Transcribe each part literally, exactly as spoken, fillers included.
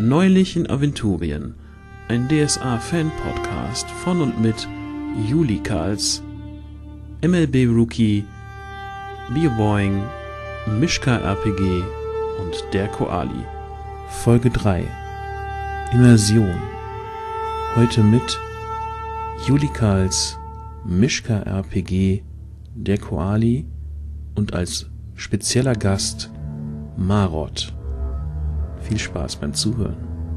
Neulich in Aventurien, ein D S A-Fan-Podcast von und mit Juli Karls, M L B-Rookie, Bioboing, Mischka R P G und der Koali. Folge drei. Immersion. Heute mit Juli Karls, Mischka R P G, der Koali und als spezieller Gast Marot. Viel Spaß beim Zuhören.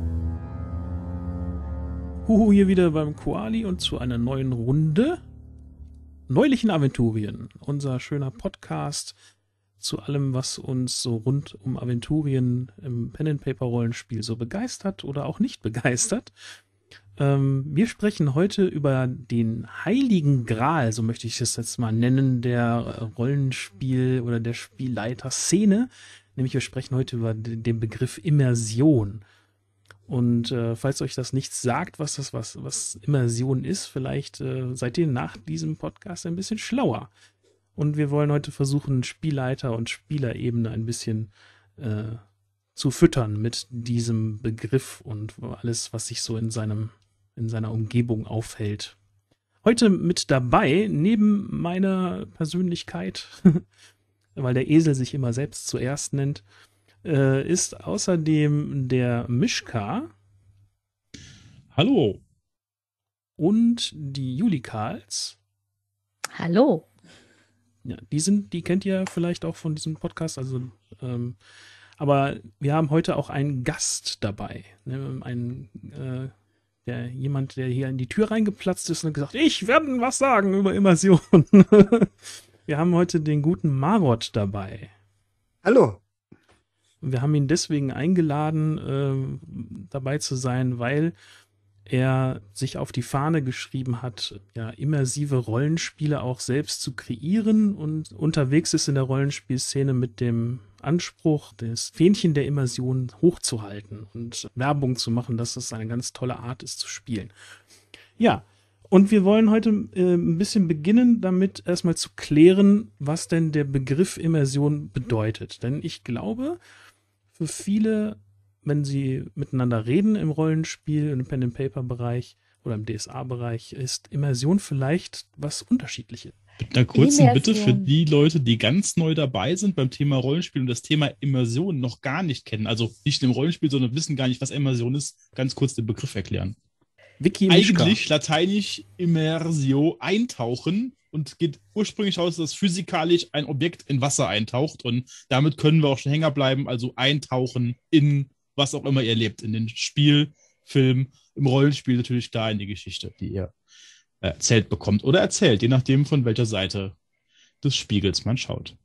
Huhu, hier wieder beim Koali und zu einer neuen Runde. Neulich in Aventurien, unser schöner Podcast zu allem, was uns so rund um Aventurien im Pen-and-Paper-Rollenspiel so begeistert oder auch nicht begeistert. Ähm, wir sprechen heute über den Heiligen Gral, so möchte ich es jetzt mal nennen, der Rollenspiel- oder der Spielleiter-Szene. Nämlich wir sprechen heute über den Begriff Immersion. Und äh, falls euch das nichts sagt, was das was, was Immersion ist, vielleicht äh, seid ihr nach diesem Podcast ein bisschen schlauer. Und wir wollen heute versuchen, Spielleiter und Spielerebene ein bisschen äh, zu füttern mit diesem Begriff und alles, was sich so in seinem, in seiner Umgebung aufhält. Heute mit dabei, neben meiner Persönlichkeit, weil der Esel sich immer selbst zuerst nennt, äh, ist außerdem der Mischka. Hallo. Und die Juli Karls. Hallo. Ja, die sind, die kennt ihr vielleicht auch von diesem Podcast, also, ähm, aber wir haben heute auch einen Gast dabei, ne? Einen, äh, der, jemand, der hier in die Tür reingeplatzt ist und gesagt, ich werde was sagen über Immersion. Wir haben heute den guten Marot dabei. Hallo. Wir haben ihn deswegen eingeladen, äh, dabei zu sein, weil er sich auf die Fahne geschrieben hat, ja, immersive Rollenspiele auch selbst zu kreieren und unterwegs ist in der Rollenspielszene mit dem Anspruch, das Fähnchen der Immersion hochzuhalten und Werbung zu machen, dass es eine ganz tolle Art ist zu spielen. Ja, und wir wollen heute äh, ein bisschen beginnen, damit erstmal zu klären, was denn der Begriff Immersion bedeutet. Denn ich glaube, für viele, wenn sie miteinander reden im Rollenspiel, im Pen-and-Paper-Bereich oder im D S A-Bereich, ist Immersion vielleicht was Unterschiedliches. Mit einer kurzen Immersion. Bitte für die Leute, die ganz neu dabei sind beim Thema Rollenspiel und das Thema Immersion noch gar nicht kennen, also nicht im Rollenspiel, sondern wissen gar nicht, was Immersion ist, ganz kurz den Begriff erklären. Wiki Mischka. Eigentlich lateinisch Immersio, eintauchen, und geht ursprünglich aus, dass physikalisch ein Objekt in Wasser eintaucht und damit können wir auch schon hängen bleiben, also eintauchen in was auch immer ihr lebt, in den Spiel, Film, im Rollenspiel natürlich klar in die Geschichte, die ihr erzählt bekommt oder erzählt, je nachdem von welcher Seite des Spiegels man schaut.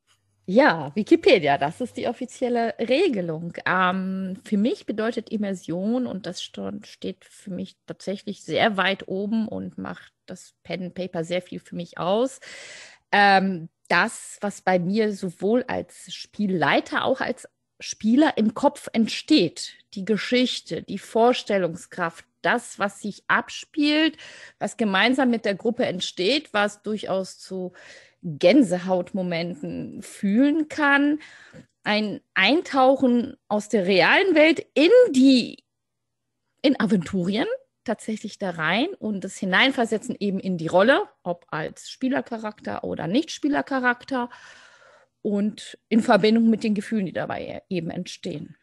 Ja, Wikipedia, das ist die offizielle Regelung. Ähm, für mich bedeutet Immersion, und das st- steht für mich tatsächlich sehr weit oben und macht das Pen and Paper sehr viel für mich aus. Ähm, das, was bei mir sowohl als Spielleiter, auch als Spieler im Kopf entsteht, die Geschichte, die Vorstellungskraft, das, was sich abspielt, was gemeinsam mit der Gruppe entsteht, was durchaus zu Gänsehautmomenten fühlen kann, ein Eintauchen aus der realen Welt in die, in Aventurien, tatsächlich da rein und das Hineinversetzen eben in die Rolle, ob als Spielercharakter oder Nicht-Spielercharakter und in Verbindung mit den Gefühlen, die dabei eben entstehen.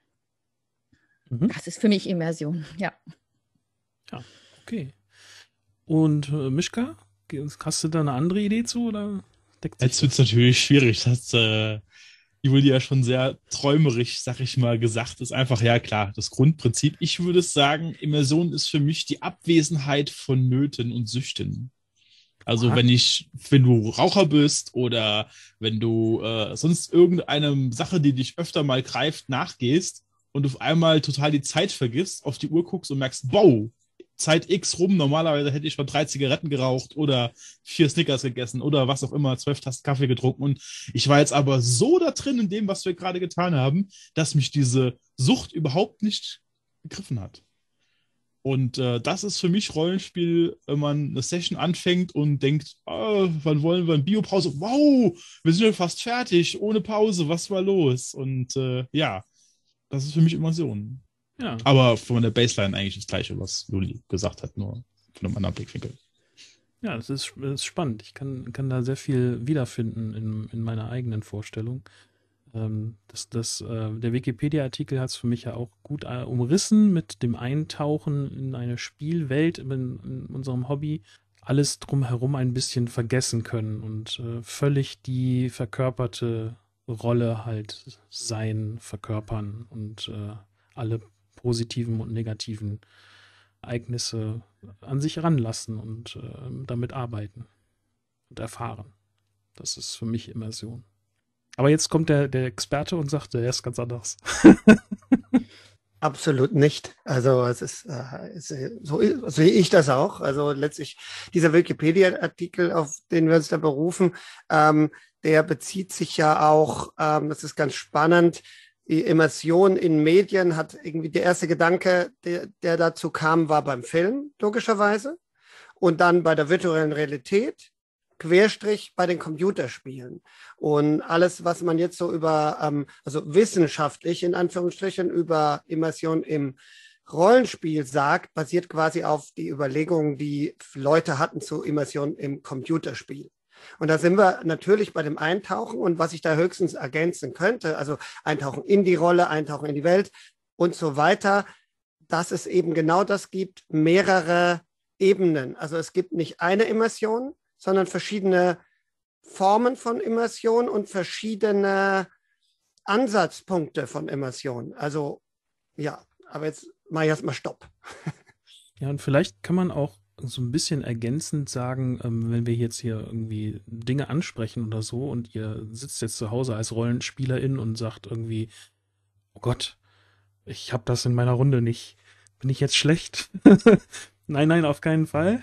Mhm. Das ist für mich Immersion, ja. Ja, okay. Und äh, Mischka? Hast du da eine andere Idee zu? Oder deckt sich Jetzt wird es natürlich schwierig. Das äh, Julia ja schon sehr träumerisch, sag ich mal, gesagt. Ist einfach, ja klar, das Grundprinzip. Ich würde sagen, Immersion ist für mich die Abwesenheit von Nöten und Süchten. Also, Aha. wenn ich, wenn du Raucher bist oder wenn du äh, sonst irgendeine Sache, die dich öfter mal greift, nachgehst und auf einmal total die Zeit vergisst, auf die Uhr guckst und merkst, wow, Zeit X rum, normalerweise hätte ich schon drei Zigaretten geraucht oder vier Snickers gegessen oder was auch immer, zwölf Tassen Kaffee getrunken und ich war jetzt aber so da drin in dem, was wir gerade getan haben, dass mich diese Sucht überhaupt nicht begriffen hat. Und äh, das ist für mich Rollenspiel, wenn man eine Session anfängt und denkt, oh, wann wollen wir eine Biopause? Wow, wir sind ja fast fertig, ohne Pause, was war los? Und äh, ja, das ist für mich Immersion. Ja. Aber von der Baseline eigentlich das Gleiche, was Juli gesagt hat, nur von einem anderen Blickwinkel. Ja, das ist, das ist spannend. Ich kann, kann da sehr viel wiederfinden in, in meiner eigenen Vorstellung. Ähm, das, das, äh, der Wikipedia-Artikel hat es für mich ja auch gut äh, umrissen mit dem Eintauchen in eine Spielwelt in, in unserem Hobby. Alles drumherum ein bisschen vergessen können und äh, völlig die verkörperte Rolle halt sein, verkörpern und äh, alle positiven und negativen Ereignisse an sich ranlassen und äh, damit arbeiten und erfahren. Das ist für mich Immersion. Aber jetzt kommt der, der Experte und sagt, der ist ganz anders. Absolut nicht. Also es ist, äh, ist so sehe ich das auch. Also letztlich dieser Wikipedia-Artikel, auf den wir uns da berufen, ähm, der bezieht sich ja auch, ähm, das ist ganz spannend, die Immersion in Medien hat irgendwie der erste Gedanke, der, der dazu kam, war beim Film, logischerweise. Und dann bei der virtuellen Realität, Querstrich bei den Computerspielen. Und alles, was man jetzt so über, ähm, also wissenschaftlich in Anführungsstrichen, über Immersion im Rollenspiel sagt, basiert quasi auf die Überlegungen, die Leute hatten zu Immersion im Computerspiel. Und da sind wir natürlich bei dem Eintauchen und was ich da höchstens ergänzen könnte, also Eintauchen in die Rolle, Eintauchen in die Welt und so weiter, dass es eben genau das gibt, mehrere Ebenen. Also es gibt nicht eine Immersion, sondern verschiedene Formen von Immersion und verschiedene Ansatzpunkte von Immersion. Also ja, aber jetzt mache ich erstmal Stopp. Ja, und vielleicht kann man auch so ein bisschen ergänzend sagen, ähm, wenn wir jetzt hier irgendwie Dinge ansprechen oder so und ihr sitzt jetzt zu Hause als Rollenspielerin und sagt irgendwie, oh Gott, ich habe das in meiner Runde nicht, bin ich jetzt schlecht? Nein, nein, auf keinen Fall.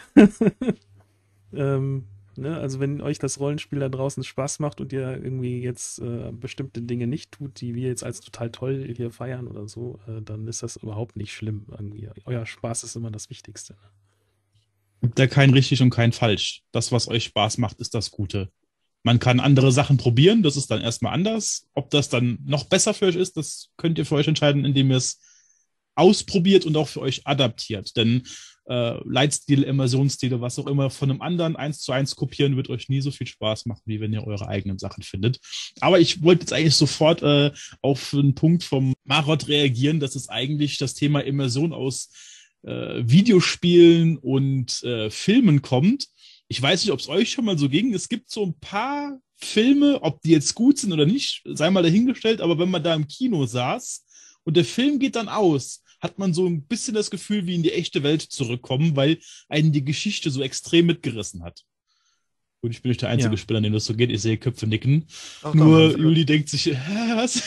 ähm, ne, also wenn euch das Rollenspiel da draußen Spaß macht und ihr irgendwie jetzt äh, bestimmte Dinge nicht tut, die wir jetzt als total toll hier feiern oder so, äh, dann ist das überhaupt nicht schlimm. Irgendwie. Euer Spaß ist immer das Wichtigste. Ne? Gibt da kein richtig und kein falsch. Das, was euch Spaß macht, ist das Gute. Man kann andere Sachen probieren, das ist dann erstmal anders. Ob das dann noch besser für euch ist, das könnt ihr für euch entscheiden, indem ihr es ausprobiert und auch für euch adaptiert. Denn äh, Leitstile, Immersionsstile, was auch immer, von einem anderen eins zu eins kopieren, wird euch nie so viel Spaß machen, wie wenn ihr eure eigenen Sachen findet. Aber ich wollte jetzt eigentlich sofort äh, auf einen Punkt vom Marot reagieren, dass es eigentlich das Thema Immersion aus äh, Videospielen und äh, Filmen kommt. Ich weiß nicht, ob es euch schon mal so ging. Es gibt so ein paar Filme, ob die jetzt gut sind oder nicht, sei mal dahingestellt, aber wenn man da im Kino saß und der Film geht dann aus, hat man so ein bisschen das Gefühl, wie in die echte Welt zurückkommen, weil einen die Geschichte so extrem mitgerissen hat. Und ich bin nicht der einzige Ja. Spieler, an dem das so geht. Ich sehe Köpfe nicken. Doch, doch, Nur absolut. Juli denkt sich, hä, was?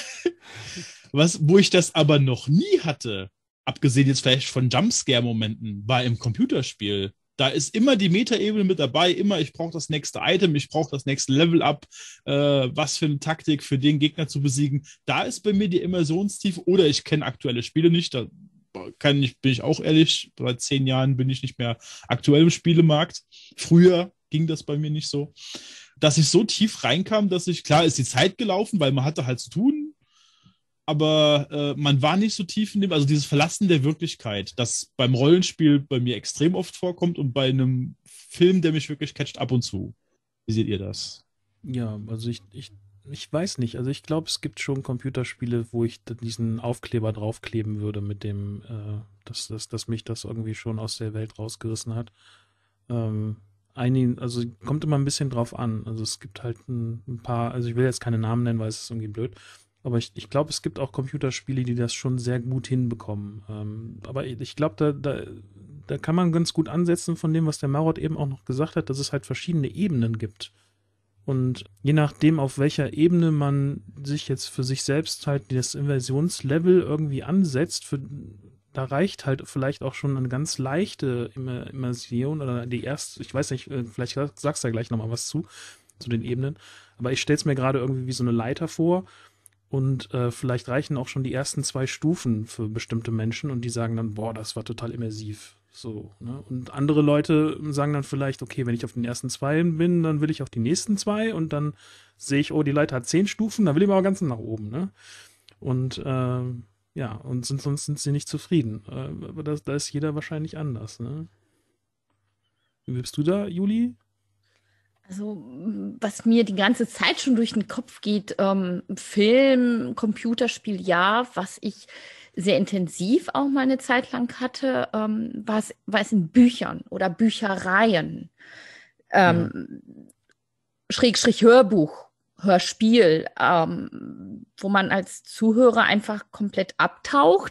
was? Wo ich das aber noch nie hatte, abgesehen jetzt vielleicht von Jumpscare-Momenten, war im Computerspiel. Da ist immer die Metaebene mit dabei, immer ich brauche das nächste Item, ich brauche das nächste Level-Up, äh, was für eine Taktik für den Gegner zu besiegen. Da ist bei mir die Immersionstiefe, oder ich kenne aktuelle Spiele nicht, da kann ich, bin ich auch ehrlich, seit zehn Jahren bin ich nicht mehr aktuell im Spielemarkt. Früher ging das bei mir nicht so, dass ich so tief reinkam, dass ich, klar ist die Zeit gelaufen, weil man hatte halt zu tun, aber äh, man war nicht so tief in dem, also dieses Verlassen der Wirklichkeit, das beim Rollenspiel bei mir extrem oft vorkommt und bei einem Film, der mich wirklich catcht, ab und zu. Wie seht ihr das? Ja, also ich, ich, ich weiß nicht. Also ich glaube, es gibt schon Computerspiele, wo ich da diesen Aufkleber draufkleben würde mit dem, äh, dass, dass, dass mich das irgendwie schon aus der Welt rausgerissen hat. Ähm, einigen, also kommt immer ein bisschen drauf an. Also es gibt halt ein, ein paar, also ich will jetzt keine Namen nennen, weil es ist irgendwie blöd. Aber ich, ich glaube, es gibt auch Computerspiele, die das schon sehr gut hinbekommen. Ähm, aber ich glaube, da, da, da kann man ganz gut ansetzen von dem, was der Marot eben auch noch gesagt hat, dass es halt verschiedene Ebenen gibt. Und je nachdem, auf welcher Ebene man sich jetzt für sich selbst halt das Inversionslevel irgendwie ansetzt, für, da reicht halt vielleicht auch schon eine ganz leichte Immer- Immersion oder die erste, ich weiß nicht, vielleicht sagst du ja gleich nochmal was zu, zu den Ebenen, aber ich stelle es mir gerade irgendwie wie so eine Leiter vor. Und äh, vielleicht reichen auch schon die ersten zwei Stufen für bestimmte Menschen und die sagen dann, boah, das war total immersiv. So, ne? Und andere Leute sagen dann vielleicht, okay, wenn ich auf den ersten zwei bin, dann will ich auf die nächsten zwei und dann sehe ich, oh, die Leiter hat zehn Stufen, dann will ich aber ganz nach oben, ne? Und äh, ja, und sind, sonst sind sie nicht zufrieden. Äh, aber das, da ist jeder wahrscheinlich anders, ne? Wie bist du da, Juli? Also, was mir die ganze Zeit schon durch den Kopf geht, ähm, Film, Computerspiel, ja, was ich sehr intensiv auch mal eine Zeit lang hatte, ähm, war es, war es in Büchern oder Büchereien. Ähm, Schrägstrich Hörbuch, Hörspiel, ähm, wo man als Zuhörer einfach komplett abtaucht,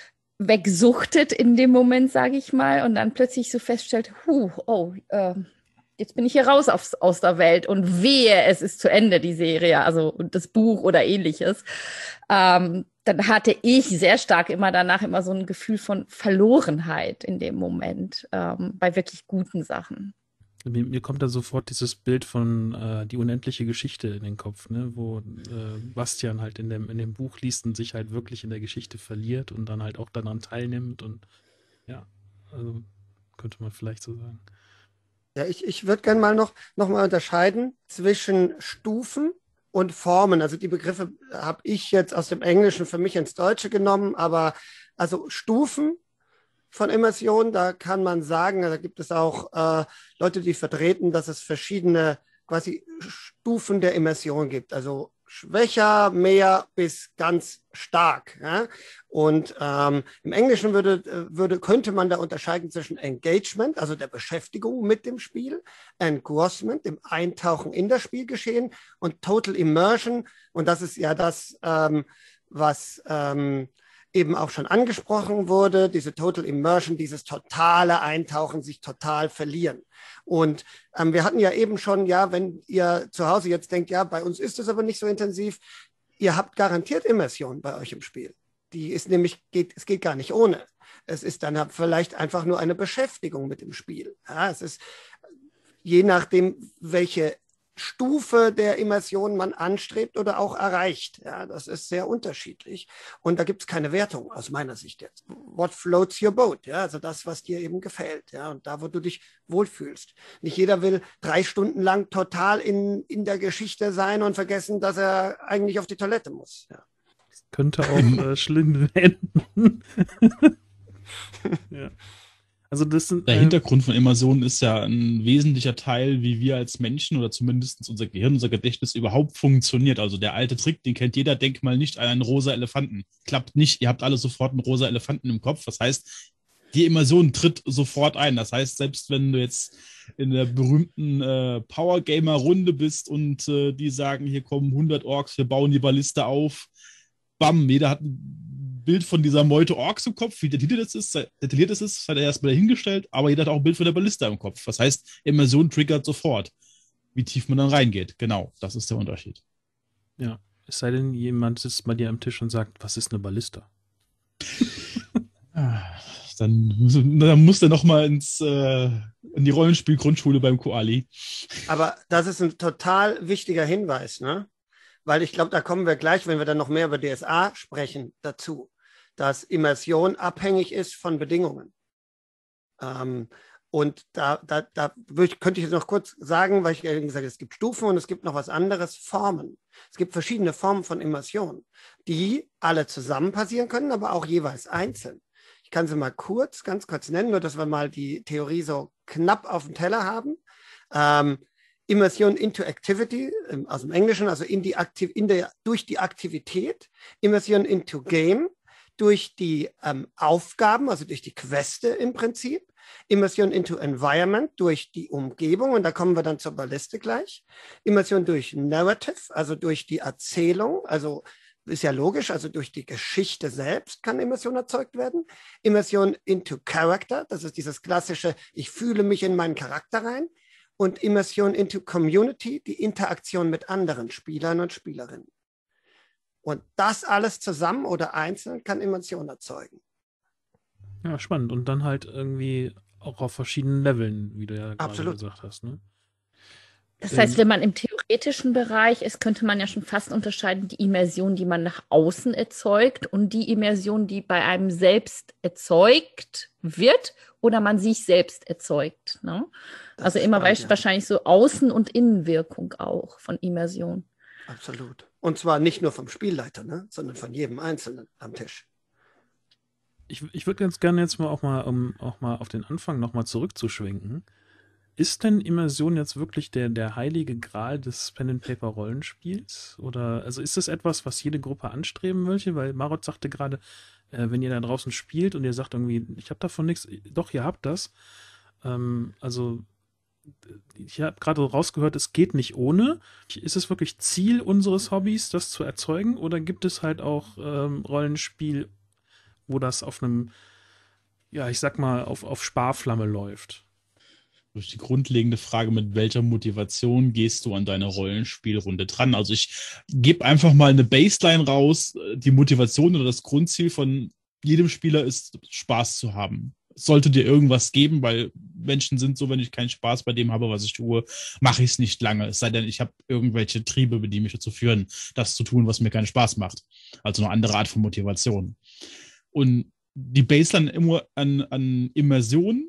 wegsuchtet in dem Moment, sage ich mal, und dann plötzlich so feststellt, huh, oh, äh, jetzt bin ich hier raus aufs, aus der Welt und wehe, es ist zu Ende, die Serie, also das Buch oder ähnliches. Ähm, dann hatte ich sehr stark immer danach immer so ein Gefühl von Verlorenheit in dem Moment, ähm, bei wirklich guten Sachen. Mir, mir kommt da sofort dieses Bild von äh, die unendliche Geschichte in den Kopf, ne? Wo äh, Bastian halt in dem, in dem Buch liest und sich halt wirklich in der Geschichte verliert und dann halt auch daran teilnimmt und ja, also könnte man vielleicht so sagen. Ja, ich, ich würde gerne mal noch, noch mal unterscheiden zwischen Stufen und Formen. Also die Begriffe habe ich jetzt aus dem Englischen für mich ins Deutsche genommen, aber also Stufen von Immersion, da kann man sagen, da gibt es auch äh, Leute, die vertreten, dass es verschiedene quasi Stufen der Immersion gibt. Also schwächer, mehr bis ganz stark. Ja? Und ähm, im Englischen würde, würde, könnte man da unterscheiden zwischen Engagement, also der Beschäftigung mit dem Spiel, Engrossment, dem Eintauchen in das Spielgeschehen und Total Immersion. Und das ist ja das, ähm, was ähm, eben auch schon angesprochen wurde, diese Total Immersion, dieses totale Eintauchen, sich total verlieren. Und ähm, wir hatten ja eben schon, ja, wenn ihr zu Hause jetzt denkt, ja, bei uns ist es aber nicht so intensiv, ihr habt garantiert Immersion bei euch im Spiel. Die ist nämlich, geht, es geht gar nicht ohne. Es ist dann vielleicht einfach nur eine Beschäftigung mit dem Spiel. Ja, es ist je nachdem, welche Stufe der Immersion man anstrebt oder auch erreicht. Ja, das ist sehr unterschiedlich. Und da gibt es keine Wertung aus meiner Sicht jetzt. What floats your boat? Ja, also das, was dir eben gefällt. Ja, und da, wo du dich wohlfühlst. Nicht jeder will drei Stunden lang total in, in der Geschichte sein und vergessen, dass er eigentlich auf die Toilette muss. Ja. Das könnte auch äh, schlimm enden. Ja. Also das sind, Der äh, Hintergrund von Immersion ist ja ein wesentlicher Teil, wie wir als Menschen oder zumindest unser Gehirn, unser Gedächtnis überhaupt funktioniert. Also der alte Trick, den kennt jeder, denk mal nicht an einen rosa Elefanten. Klappt nicht, ihr habt alle sofort einen rosa Elefanten im Kopf. Das heißt, die Immersion tritt sofort ein. Das heißt, selbst wenn du jetzt in der berühmten äh, Power-Gamer-Runde bist und äh, die sagen, hier kommen hundert Orks, wir bauen die Balliste auf, bam, jeder hat ein Bild von dieser Meute Orks im Kopf, wie detailliert das ist, detailliert das ist, hat er erstmal dahingestellt, aber jeder hat auch ein Bild von der Ballista im Kopf. Das heißt, Immersion triggert sofort, wie tief man dann reingeht. Genau, das ist der Unterschied. Ja, es sei denn, jemand sitzt bei dir am Tisch und sagt, was ist eine Ballista? Dann, dann muss der nochmal ins äh, in die Rollenspiel-Grundschule beim Koali. Aber das ist ein total wichtiger Hinweis, ne? Weil ich glaube, da kommen wir gleich, wenn wir dann noch mehr über D S A sprechen, dazu, dass Immersion abhängig ist von Bedingungen. Ähm, und da, da, da ich, könnte ich jetzt noch kurz sagen, weil ich ja gesagt habe, es gibt Stufen und es gibt noch was anderes, Formen. Es gibt verschiedene Formen von Immersion, die alle zusammen passieren können, aber auch jeweils einzeln. Ich kann sie mal kurz, ganz kurz nennen, nur dass wir mal die Theorie so knapp auf dem Teller haben. Ähm, Immersion into Activity, aus dem Englischen, also in die Aktiv in der, durch die Aktivität. Immersion into Game, durch die ähm, Aufgaben, also durch die Queste im Prinzip. Immersion into Environment, durch die Umgebung, und da kommen wir dann zur Balliste gleich. Immersion durch Narrative, also durch die Erzählung, also ist ja logisch, also durch die Geschichte selbst kann Immersion erzeugt werden. Immersion into Character, das ist dieses klassische, ich fühle mich in meinen Charakter rein. Und Immersion into Community, die Interaktion mit anderen Spielern und Spielerinnen. Und das alles zusammen oder einzeln kann Immersion erzeugen. Ja, spannend. Und dann halt irgendwie auch auf verschiedenen Leveln, wie du ja gerade Absolut. gesagt hast. Ne? Das heißt, wenn man im theoretischen Bereich ist, könnte man ja schon fast unterscheiden, die Immersion, die man nach außen erzeugt und die Immersion, die bei einem selbst erzeugt wird oder man sich selbst erzeugt. Ne? Also immer spannend, ja. Wahrscheinlich so Außen- und Innenwirkung auch von Immersion. Absolut. Und zwar nicht nur vom Spielleiter, ne, sondern von jedem Einzelnen am Tisch. Ich, ich würde ganz gerne jetzt mal auch mal, um auch mal auf den Anfang nochmal zurückzuschwenken. Ist denn Immersion jetzt wirklich der, der heilige Gral des Pen-and-Paper-Rollenspiels? Oder, also ist das etwas, was jede Gruppe anstreben möchte? Weil Marot sagte gerade, äh, wenn ihr da draußen spielt und ihr sagt irgendwie, ich habe davon nichts, doch, ihr habt das. Ähm, also, ich habe gerade rausgehört, es geht nicht ohne. Ist es wirklich Ziel unseres Hobbys, das zu erzeugen? Oder gibt es halt auch ähm, Rollenspiel, wo das auf einem, ja, ich sag mal, auf, auf Sparflamme läuft? Durch die grundlegende Frage, mit welcher Motivation gehst du an deine Rollenspielrunde dran? Also ich gebe einfach mal eine Baseline raus. Die Motivation oder das Grundziel von jedem Spieler ist, Spaß zu haben. Es sollte dir irgendwas geben, weil Menschen sind so, wenn ich keinen Spaß bei dem habe, was ich tue, mache ich es nicht lange. Es sei denn, ich habe irgendwelche Triebe, die mich dazu führen, das zu tun, was mir keinen Spaß macht. Also eine andere Art von Motivation. Und die Baseline an, an Immersion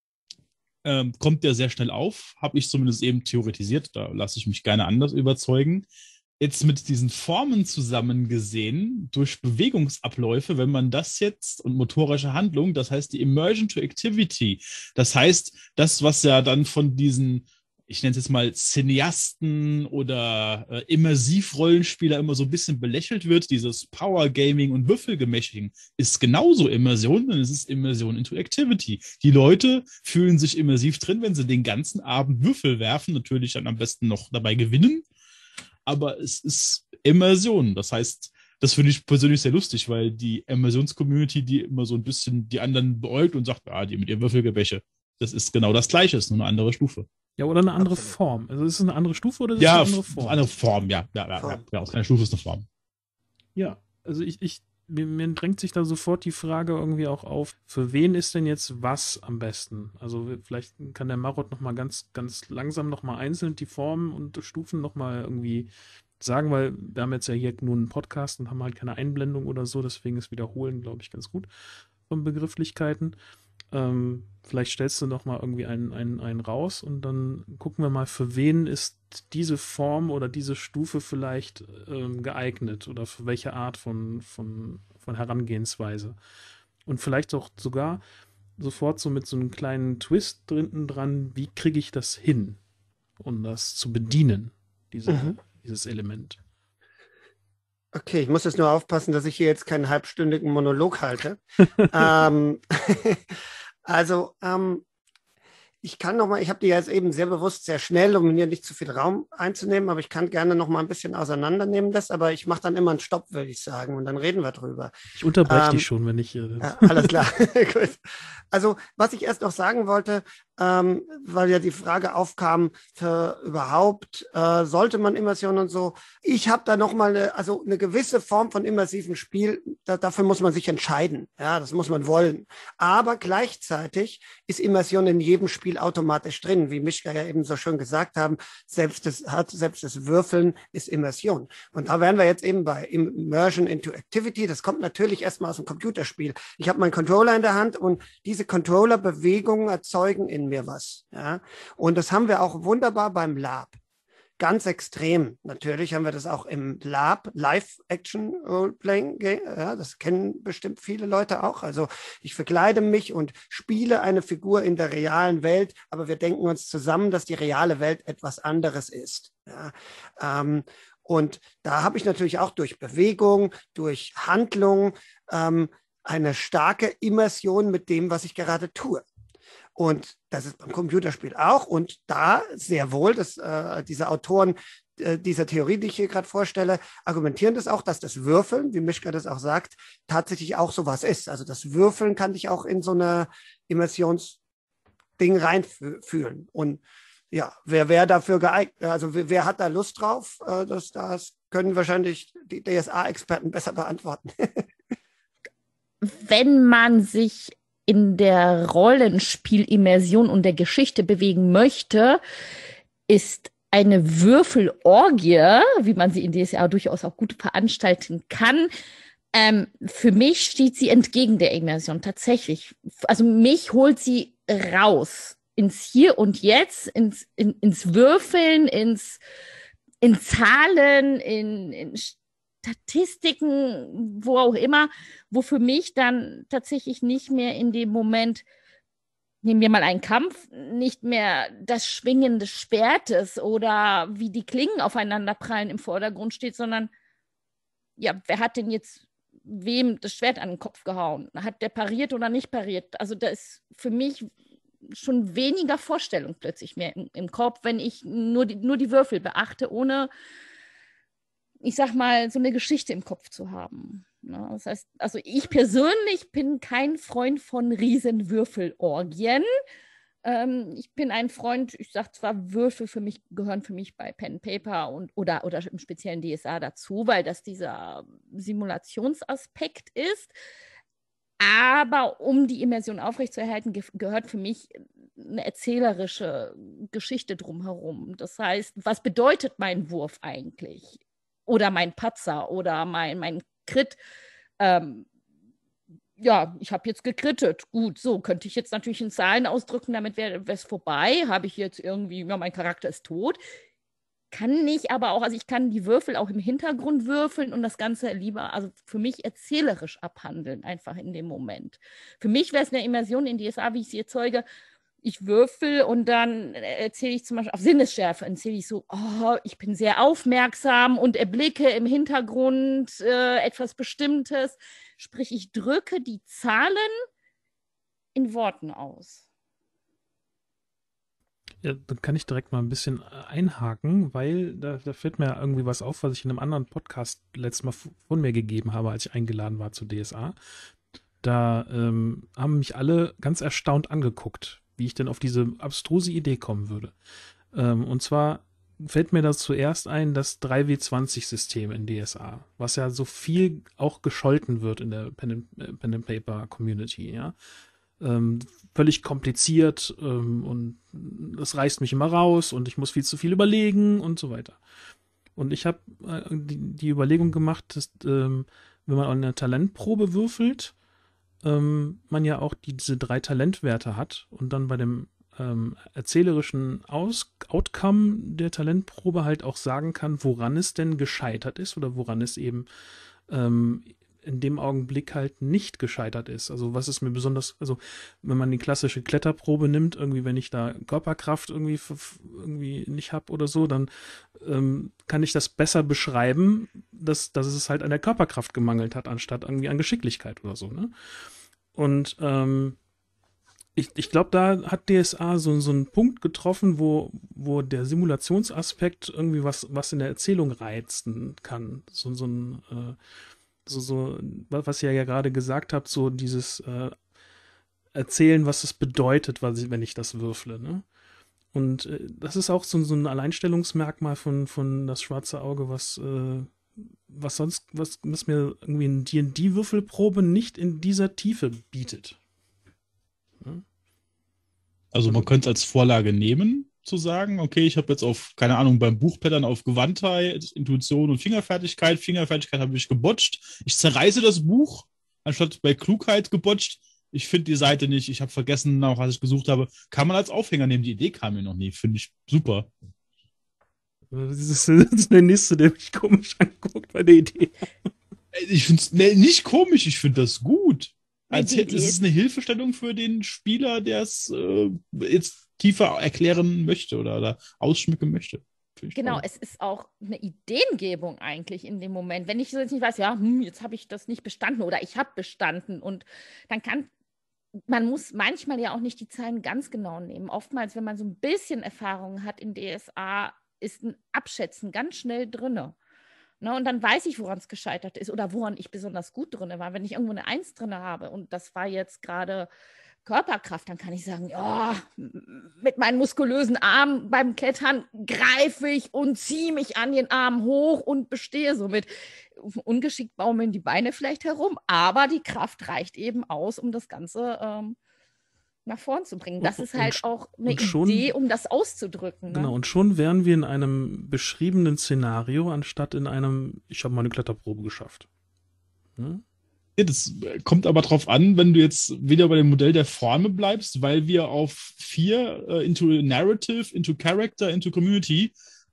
Ähm, kommt der sehr schnell auf, habe ich zumindest eben theoretisiert, da lasse ich mich gerne anders überzeugen. Jetzt mit diesen Formen zusammen gesehen, durch Bewegungsabläufe, wenn man das jetzt und motorische Handlung, das heißt die Immersion to Activity, das heißt das, was ja dann von diesen, ich nenne es jetzt mal Cineasten oder äh, Immersiv-Rollenspieler immer so ein bisschen belächelt wird, dieses Power-Gaming und Würfelgemäching, ist genauso Immersion, denn es ist Immersion into Activity. Die Leute fühlen sich immersiv drin, wenn sie den ganzen Abend Würfel werfen, natürlich dann am besten noch dabei gewinnen, aber es ist Immersion. Das heißt, das finde ich persönlich sehr lustig, weil die Immersions-Community, die immer so ein bisschen die anderen beäugt und sagt, ah, die mit ihrem Würfelgebäche, das ist genau das Gleiche, ist nur eine andere Stufe. Ja, oder eine andere Absolut. Form. Also ist es eine andere Stufe oder ist ja, es eine andere Form? Ja, andere Form, ja. Ja, ja, ja. ja, aus keiner Stufe ist eine Form. Ja, also ich, ich mir, mir drängt sich da sofort die Frage irgendwie auch auf, für wen ist denn jetzt was am besten? Also vielleicht kann der Marot nochmal ganz, ganz langsam nochmal einzeln die Formen und Stufen nochmal irgendwie sagen, weil wir haben jetzt ja hier nur einen Podcast und haben halt keine Einblendung oder so, deswegen ist Wiederholen, glaube ich, ganz gut von Begrifflichkeiten. Ähm, vielleicht stellst du noch mal irgendwie einen, einen, einen raus und dann gucken wir mal, für wen ist diese Form oder diese Stufe vielleicht ähm, geeignet oder für welche Art von, von, von Herangehensweise. Und vielleicht auch sogar sofort so mit so einem kleinen Twist drinnen dran, wie kriege ich das hin, um das zu bedienen, diese, mhm. dieses Element. Okay, ich muss jetzt nur aufpassen, dass ich hier jetzt keinen halbstündigen Monolog halte. ähm, also, ähm, ich kann noch mal, ich habe die jetzt eben sehr bewusst sehr schnell, um hier nicht zu viel Raum einzunehmen, aber ich kann gerne noch mal ein bisschen auseinandernehmen das, aber ich mache dann immer einen Stopp, würde ich sagen, und dann reden wir drüber. Ich unterbreche ähm, dich schon, wenn ich... Äh, ja, alles klar. Gut. Also, was ich erst noch sagen wollte, ähm, weil ja die Frage aufkam, für überhaupt, äh, sollte man Immersion und so. Ich habe da noch mal eine, also eine gewisse Form von immersivem Spiel, da, dafür muss man sich entscheiden. Ja, das muss man wollen. Aber gleichzeitig ist Immersion in jedem Spiel automatisch drin, wie Mischka ja eben so schön gesagt haben, selbst das, hat, selbst das Würfeln ist Immersion. Und da wären wir jetzt eben bei Immersion into Activity. Das kommt natürlich erstmal aus dem Computerspiel. Ich habe meinen Controller in der Hand und diese Controller-Bewegungen erzeugen in mir was. Ja? Und das haben wir auch wunderbar beim Lab. Ganz extrem. Natürlich haben wir das auch im Lab, Live-Action-Role-Playing. Ja, das kennen bestimmt viele Leute auch. Also ich verkleide mich und spiele eine Figur in der realen Welt, aber wir denken uns zusammen, dass die reale Welt etwas anderes ist. Ja, ähm, und da habe ich natürlich auch durch Bewegung, durch Handlung ähm, eine starke Immersion mit dem, was ich gerade tue. Und das ist beim Computerspiel auch. Und da sehr wohl, dass äh, diese Autoren äh, dieser Theorie, die ich hier gerade vorstelle, argumentieren das auch, dass das Würfeln, wie Mischka das auch sagt, tatsächlich auch sowas ist. Also das Würfeln kann dich auch in so eine Immersionsding reinfühlen. Und ja, wer wäre dafür geeignet? Also wer, wer hat da Lust drauf? Äh, das, das können wahrscheinlich die D S A-Experten besser beantworten. Wenn man sich in der Rollenspiel-Immersion und der Geschichte bewegen möchte, ist eine Würfelorgie, wie man sie in D S A durchaus auch gut veranstalten kann, ähm, für mich steht sie entgegen der Immersion, tatsächlich. Also mich holt sie raus ins Hier und Jetzt, ins, in, ins Würfeln, ins in Zahlen, in, in Statistiken, wo auch immer, wo für mich dann tatsächlich nicht mehr in dem Moment, nehmen wir mal einen Kampf, nicht mehr das Schwingen des Schwertes oder wie die Klingen aufeinander prallen im Vordergrund steht, sondern ja, wer hat denn jetzt wem das Schwert an den Kopf gehauen? Hat der pariert oder nicht pariert? Also da ist für mich schon weniger Vorstellung plötzlich mehr im, im Kopf, wenn ich nur die, nur die Würfel beachte, ohne, ich sag mal, so eine Geschichte im Kopf zu haben. Ja, das heißt, also ich persönlich bin kein Freund von Riesenwürfelorgien. Ähm, ich bin ein Freund, ich sag zwar, Würfel für mich gehören für mich bei Pen and Paper und, oder, oder im speziellen D S A dazu, weil das dieser Simulationsaspekt ist. Aber um die Immersion aufrechtzuerhalten, ge- gehört für mich eine erzählerische Geschichte drumherum. Das heißt, was bedeutet mein Wurf eigentlich? Oder mein Patzer oder mein, mein Crit? Ähm, ja, ich habe jetzt gekrittet. Gut, so könnte ich jetzt natürlich in Zahlen ausdrücken, damit wäre es vorbei. Habe ich jetzt irgendwie, ja, mein Charakter ist tot. Kann nicht, aber auch, also ich kann die Würfel auch im Hintergrund würfeln und das Ganze lieber, also für mich erzählerisch abhandeln, einfach in dem Moment. Für mich wäre es eine Immersion in D S A, wie ich sie erzeuge. Ich würfel und dann erzähle ich zum Beispiel auf Sinnesschärfe, erzähle ich so, oh, ich bin sehr aufmerksam und erblicke im Hintergrund äh, etwas Bestimmtes. Sprich, ich drücke die Zahlen in Worten aus. Ja, dann kann ich direkt mal ein bisschen einhaken, weil da, da fällt mir irgendwie was auf, was ich in einem anderen Podcast letztes Mal von mir gegeben habe, als ich eingeladen war zu D S A. Da ähm, haben mich alle ganz erstaunt angeguckt, wie ich denn auf diese abstruse Idee kommen würde. Ähm, und zwar fällt mir da zuerst ein, das drei W zwanzig System in D S A, was ja so viel auch gescholten wird in der Pen and, äh, Pen and Paper Community, ja. Ähm, völlig kompliziert ähm, und das reißt mich immer raus und ich muss viel zu viel überlegen und so weiter. Und ich habe äh, die, die Überlegung gemacht, dass ähm, wenn man eine Talentprobe würfelt, ähm, man ja auch die, diese drei Talentwerte hat und dann bei dem ähm, erzählerischen Aus Outcome der Talentprobe halt auch sagen kann, woran es denn gescheitert ist oder woran es eben ähm, in dem Augenblick halt nicht gescheitert ist. Also was ist mir besonders, also wenn man die klassische Kletterprobe nimmt, irgendwie wenn ich da Körperkraft irgendwie, irgendwie nicht habe oder so, dann ähm, kann ich das besser beschreiben, dass, dass es halt an der Körperkraft gemangelt hat, anstatt irgendwie an Geschicklichkeit oder so, ne? Und ähm, ich, ich glaube, da hat D S A so, so einen Punkt getroffen, wo, wo der Simulationsaspekt irgendwie was, was in der Erzählung reizen kann. So, so ein äh, So, so, was ihr ja gerade gesagt habt, so dieses äh, Erzählen, was es bedeutet, was ich, wenn ich das würfle, ne? Und äh, das ist auch so, so ein Alleinstellungsmerkmal von, von das schwarze Auge, was, äh, was sonst, was, was mir irgendwie eine D und D-Würfelprobe nicht in dieser Tiefe bietet. Ja? Also man könnte es als Vorlage nehmen, zu sagen, okay, ich habe jetzt auf, keine Ahnung, beim Buchblättern auf Gewandtheit, Intuition und Fingerfertigkeit. Fingerfertigkeit habe ich gebotcht. Ich zerreiße das Buch, anstatt bei Klugheit gebotcht. Ich finde die Seite nicht, ich habe vergessen, nach was ich gesucht habe. Kann man als Aufhänger nehmen. Die Idee kam mir noch nie. Finde ich super. Das ist, das ist der nächste, der mich komisch anguckt bei der Idee. Ich finde es ne, nicht komisch, ich finde das gut. Ja, die Erzählt, Idee es ist- ist eine Hilfestellung für den Spieler, der es äh, jetzt tiefer erklären möchte oder, oder ausschmücken möchte. Finde ich Genau, toll. es ist auch eine Ideengebung eigentlich in dem Moment. Wenn ich so jetzt nicht weiß, ja, hm, jetzt habe ich das nicht bestanden oder ich habe bestanden und dann kann, man muss manchmal ja auch nicht die Zahlen ganz genau nehmen. Oftmals, wenn man so ein bisschen Erfahrung hat in D S A, ist ein Abschätzen ganz schnell drinne. Ne, und dann weiß ich, woran es gescheitert ist oder woran ich besonders gut drin war. Wenn ich irgendwo eine Eins drin habe und das war jetzt gerade Körperkraft, dann kann ich sagen, ja, mit meinen muskulösen Armen beim Klettern greife ich und ziehe mich an den Arm hoch und bestehe somit. Ungeschickt baumeln die Beine vielleicht herum, aber die Kraft reicht eben aus, um das Ganze ähm, nach vorn zu bringen. Das ist Und- halt und- auch eine und schon- Idee, um das auszudrücken. Ne? Genau, und schon wären wir in einem beschriebenen Szenario, anstatt in einem, ich habe meine Kletterprobe geschafft. Hm? Ja, das kommt aber drauf an, wenn du jetzt wieder bei dem Modell der Forme bleibst, weil wir auf vier äh, into Narrative, into Character, into Community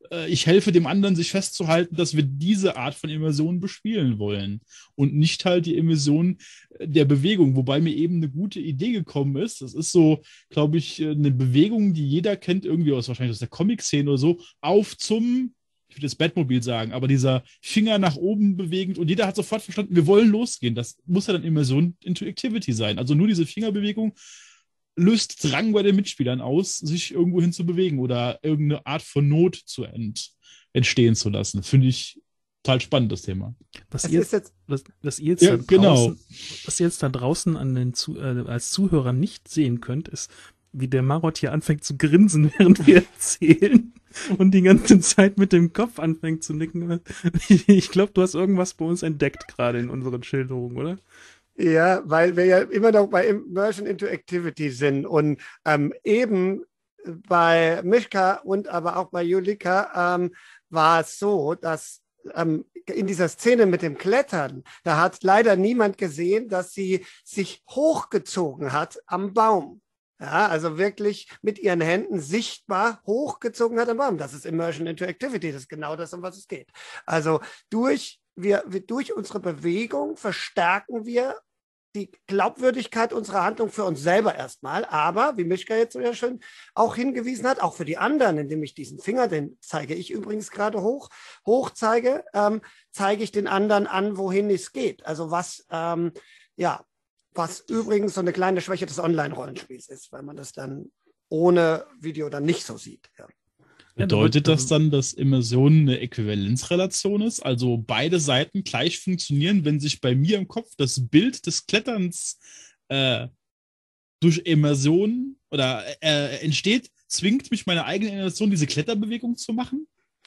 äh, ich helfe dem anderen, sich festzuhalten, dass wir diese Art von Immersion bespielen wollen und nicht halt die Immersion der Bewegung, wobei mir eben eine gute Idee gekommen ist. Das ist so, glaube ich, eine Bewegung, die jeder kennt, irgendwie aus wahrscheinlich aus der Comic-Szene oder so, auf zum, ich würde jetzt Batmobil sagen, aber dieser Finger nach oben bewegend und jeder hat sofort verstanden, wir wollen losgehen. Das muss ja dann Immersion into Activity sein. Also nur diese Fingerbewegung löst Drang bei den Mitspielern aus, sich irgendwo hin zu bewegen oder irgendeine Art von Not zu ent entstehen zu lassen. Finde ich total spannend, das Thema. Was Es ihr, ist jetzt, was, was ihr jetzt Ja, da genau. draußen, was ihr jetzt da draußen an den Zu, äh, als Zuhörer nicht sehen könnt, ist, wie der Marot hier anfängt zu grinsen, während wir erzählen und die ganze Zeit mit dem Kopf anfängt zu nicken. Ich, ich glaube, du hast irgendwas bei uns entdeckt gerade in unseren Schilderungen, oder? ja, weil wir ja immer noch bei Immersion into Activity sind und ähm, eben bei Mischka und aber auch bei Julika ähm, war es so, dass ähm, in dieser Szene mit dem Klettern, da hat leider niemand gesehen, dass sie sich hochgezogen hat am Baum. Ja, also wirklich mit ihren Händen sichtbar hochgezogen hat am Baum. Das ist Immersion into Activity, das ist genau das, um was es geht. Also durch, wir, wir, durch unsere Bewegung verstärken wir die Glaubwürdigkeit unserer Handlung für uns selber erstmal, aber, wie Mischka jetzt so ja schön auch hingewiesen hat, auch für die anderen, indem ich diesen Finger, den zeige ich übrigens gerade hoch, hoch zeige, ähm, zeige ich den anderen an, wohin es geht. Also was, ähm, ja, was übrigens so eine kleine Schwäche des Online-Rollenspiels ist, weil man das dann ohne Video dann nicht so sieht. Ja. Bedeutet das dann, dass Immersion eine Äquivalenzrelation ist? Also beide Seiten gleich funktionieren, wenn sich bei mir im Kopf das Bild des Kletterns äh, durch Immersion oder äh, entsteht, zwingt mich meine eigene Immersion, diese Kletterbewegung zu machen?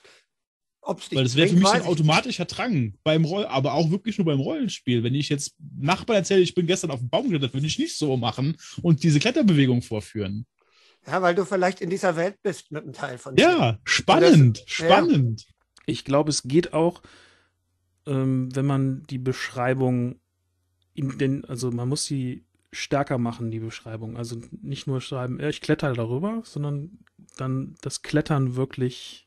Ob's dich Weil das wäre für zwingt, mich weiß ein ich nicht. automatischer Drang beim Roll, aber auch wirklich nur beim Rollenspiel. Wenn ich jetzt Nachbarn erzähle, ich bin gestern auf den Baum geklettert, würde ich nicht so machen und diese Kletterbewegung vorführen. Ja, weil du vielleicht in dieser Welt bist mit einem Teil von dir. Ja, spannend, Das- spannend. Ich glaube, es geht auch, ähm, wenn man die Beschreibung in den, also man muss sie stärker machen, die Beschreibung. Also nicht nur schreiben, ja, ich kletter darüber, sondern dann das Klettern wirklich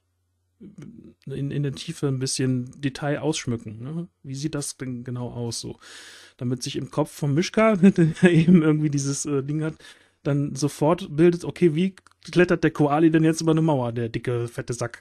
in, in der Tiefe ein bisschen Detail ausschmücken. Ne? Wie sieht das denn genau aus? So, damit sich im Kopf vom Mischka, der eben irgendwie dieses äh, Ding hat, dann sofort bildet, okay, wie klettert der Koali denn jetzt über eine Mauer, der dicke, fette Sack?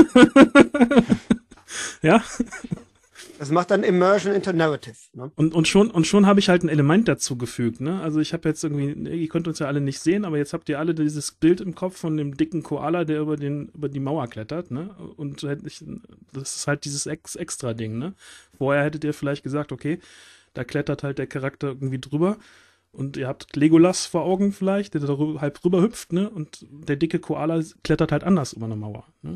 Ja? Das macht dann Immersion into Narrative. Ne? Und, und schon, und schon habe ich halt ein Element dazu gefügt, ne? Also ich habe jetzt irgendwie, ihr könnt uns ja alle nicht sehen, aber jetzt habt ihr alle dieses Bild im Kopf von dem dicken Koala, der über den, über die Mauer klettert, ne? Und hätte ich, das ist halt dieses Ex Extra-Ding, ne? Vorher hättet ihr vielleicht gesagt, okay, da klettert halt der Charakter irgendwie drüber. Und ihr habt Legolas vor Augen vielleicht, der da rü- halb rüber hüpft, ne? Und der dicke Koala klettert halt anders über eine Mauer, ne?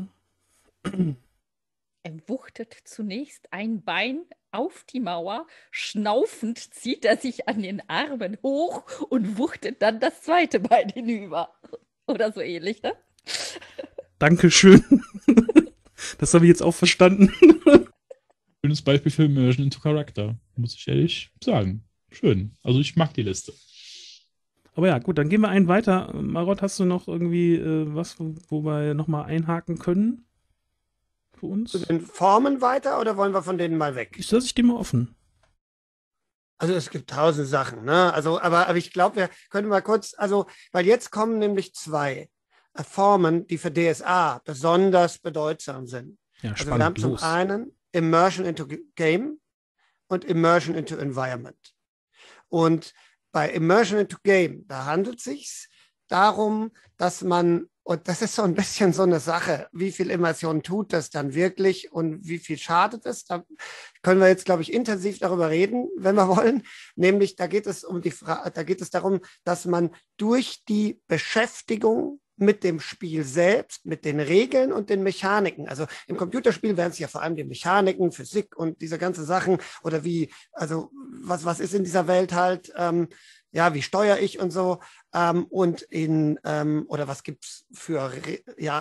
Er wuchtet zunächst ein Bein auf die Mauer, schnaufend zieht er sich an den Armen hoch und wuchtet dann das zweite Bein hinüber. Oder so ähnlich, ne? Dankeschön. Das habe ich jetzt auch verstanden. Schönes Beispiel für Immersion into Character, muss ich ehrlich sagen. Schön. Also ich mag die Liste. Aber ja, gut, dann gehen wir einen weiter. Marot, hast du noch irgendwie äh, was, wo, wo wir nochmal einhaken können? Für uns? Zu den Formen weiter oder wollen wir von denen mal weg? Ich lasse ich die mal offen. Also es gibt tausend Sachen, ne? Also, aber, aber ich glaube, wir können mal kurz, also, weil jetzt kommen nämlich zwei äh, Formen, die für D S A besonders bedeutsam sind. Ja, Also wir haben spannend. zum Los. einen Immersion into Game und Immersion into Environment. Und bei Immersion into Game, da handelt es sich darum, dass man, und das ist so ein bisschen so eine Sache, wie viel Immersion tut das dann wirklich und wie viel schadet es? Da können wir jetzt, glaube ich, intensiv darüber reden, wenn wir wollen. Nämlich, da geht es um die Frage, da geht es darum, dass man durch die Beschäftigung mit dem Spiel selbst, mit den Regeln und den Mechaniken. Also im Computerspiel wären es ja vor allem die Mechaniken, Physik und diese ganzen Sachen oder wie, also was, was ist in dieser Welt halt, ähm, ja, wie steuere ich und so ähm, und in, ähm, oder was gibt's für, Re ja,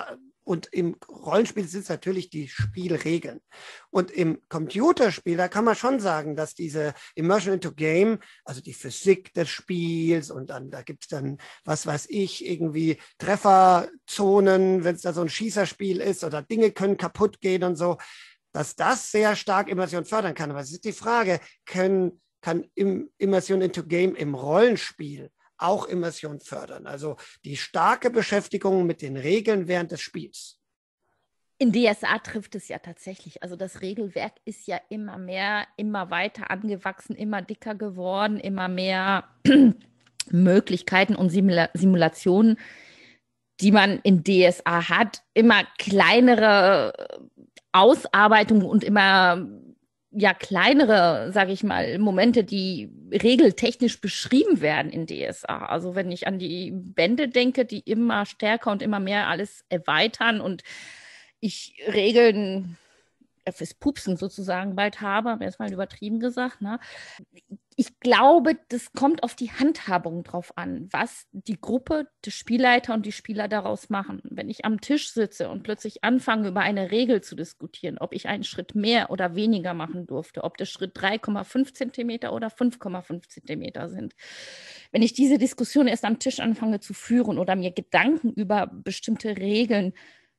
Und im Rollenspiel sind es natürlich die Spielregeln. Und im Computerspiel, da kann man schon sagen, dass diese Immersion into Game, also die Physik des Spiels und dann, da gibt es dann, was weiß ich, irgendwie Trefferzonen, wenn es da so ein Schießerspiel ist oder Dinge können kaputt gehen und so, dass das sehr stark Immersion fördern kann. Aber es ist die Frage, können, kann Immersion into Game im Rollenspiel auch Immersion fördern, also die starke Beschäftigung mit den Regeln während des Spiels? In D S A trifft es ja tatsächlich. Also das Regelwerk ist ja immer mehr, immer weiter angewachsen, immer dicker geworden, immer mehr Möglichkeiten und Simula- Simulationen, die man in D S A hat, immer kleinere Ausarbeitungen und immer ja kleinere, sage ich mal, Momente, die regeltechnisch beschrieben werden in D S A. Also wenn ich an die Bände denke, die immer stärker und immer mehr alles erweitern und ich Regeln fürs Pupsen sozusagen bald habe, haben wir jetzt mal übertrieben gesagt, ne? Ich glaube, das kommt auf die Handhabung drauf an, was die Gruppe, der Spielleiter und die Spieler daraus machen. Wenn ich am Tisch sitze und plötzlich anfange, über eine Regel zu diskutieren, ob ich einen Schritt mehr oder weniger machen durfte, ob der Schritt drei Komma fünf Zentimeter oder fünf Komma fünf Zentimeter sind. Wenn ich diese Diskussion erst am Tisch anfange zu führen oder mir Gedanken über bestimmte Regeln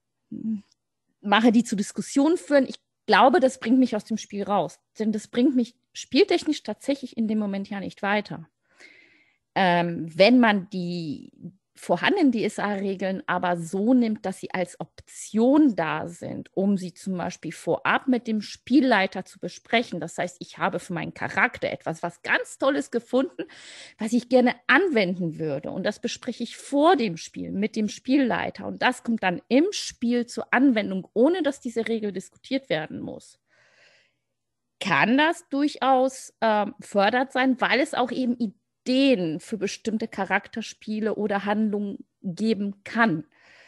mache, die zu Diskussionen führen, ich glaube, das bringt mich aus dem Spiel raus. Denn das bringt mich spieltechnisch tatsächlich in dem Moment ja nicht weiter. Ähm, wenn man die vorhandenen D S A-Regeln aber so nimmt, dass sie als Option da sind, um sie zum Beispiel vorab mit dem Spielleiter zu besprechen. Das heißt, ich habe für meinen Charakter etwas, was ganz Tolles gefunden, was ich gerne anwenden würde. Und das bespreche ich vor dem Spiel mit dem Spielleiter. Und das kommt dann im Spiel zur Anwendung, ohne dass diese Regel diskutiert werden muss. Kann das durchaus ähm, fördernd sein, weil es auch eben Ideen Ideen für bestimmte Charakterspiele oder Handlungen geben kann.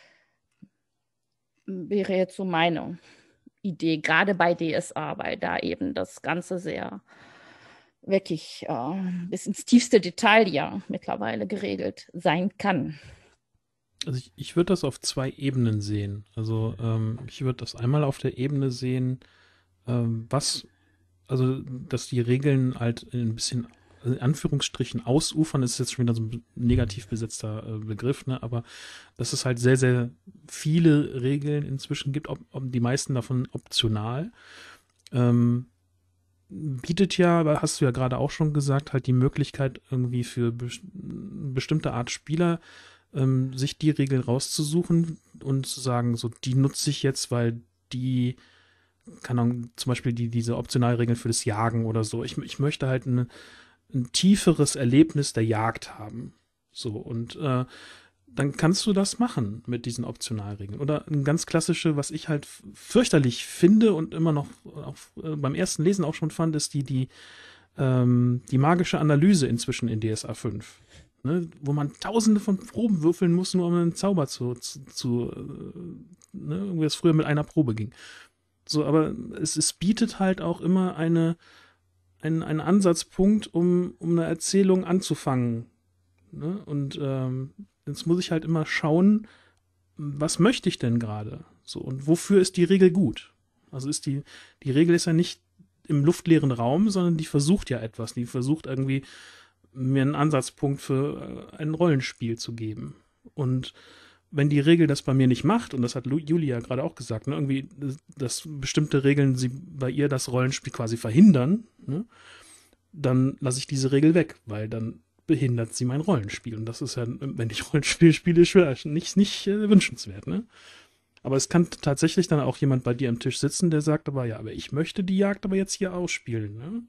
Wäre jetzt so meine Idee, gerade bei D S A, weil da eben das Ganze sehr wirklich äh, bis ins tiefste Detail ja mittlerweile geregelt sein kann. Also ich, ich würde das auf zwei Ebenen sehen. Also ähm, ich würde das einmal auf der Ebene sehen, ähm, was, also dass die Regeln halt ein bisschen in Anführungsstrichen ausufern, ist jetzt schon wieder so ein negativ besetzter äh, Begriff, ne? Aber dass es halt sehr, sehr viele Regeln inzwischen gibt, ob, ob die meisten davon optional, ähm, bietet ja, hast du ja gerade auch schon gesagt, halt die Möglichkeit irgendwie für be- bestimmte Art Spieler ähm, sich die Regeln rauszusuchen und zu sagen, so die nutze ich jetzt, weil die keine Ahnung, zum Beispiel die, diese Optionalregeln für das Jagen oder so. Ich, ich möchte halt eine ein tieferes Erlebnis der Jagd haben. So, und äh, dann kannst du das machen mit diesen Optionalregeln. Oder ein ganz klassische, was ich halt fürchterlich finde und immer noch auch, äh, beim ersten Lesen auch schon fand, ist die, die, ähm, die magische Analyse inzwischen in D S A fünf. Ne, wo man tausende von Proben würfeln muss, nur um einen Zauber zu, zu, zu äh, ne, irgendwie das früher mit einer Probe ging. So, aber es, es bietet halt auch immer eine Ein, ein Ansatzpunkt, um, um eine Erzählung anzufangen. Ne? Und ähm, jetzt muss ich halt immer schauen, was möchte ich denn gerade? So, und wofür ist die Regel gut? Also ist die, die Regel ist ja nicht im luftleeren Raum, sondern die versucht ja etwas. Die versucht irgendwie, mir einen Ansatzpunkt für ein Rollenspiel zu geben. Und wenn die Regel das bei mir nicht macht, und das hat Julia gerade auch gesagt, ne, irgendwie, dass bestimmte Regeln sie bei ihr das Rollenspiel quasi verhindern, ne, dann lasse ich diese Regel weg, weil dann behindert sie mein Rollenspiel. Und das ist ja, wenn ich Rollenspiel spiele, schwer, nicht, nicht äh, wünschenswert. Ne? Aber es kann tatsächlich dann auch jemand bei dir am Tisch sitzen, der sagt aber, ja, aber ich möchte die Jagd aber jetzt hier ausspielen. Ne?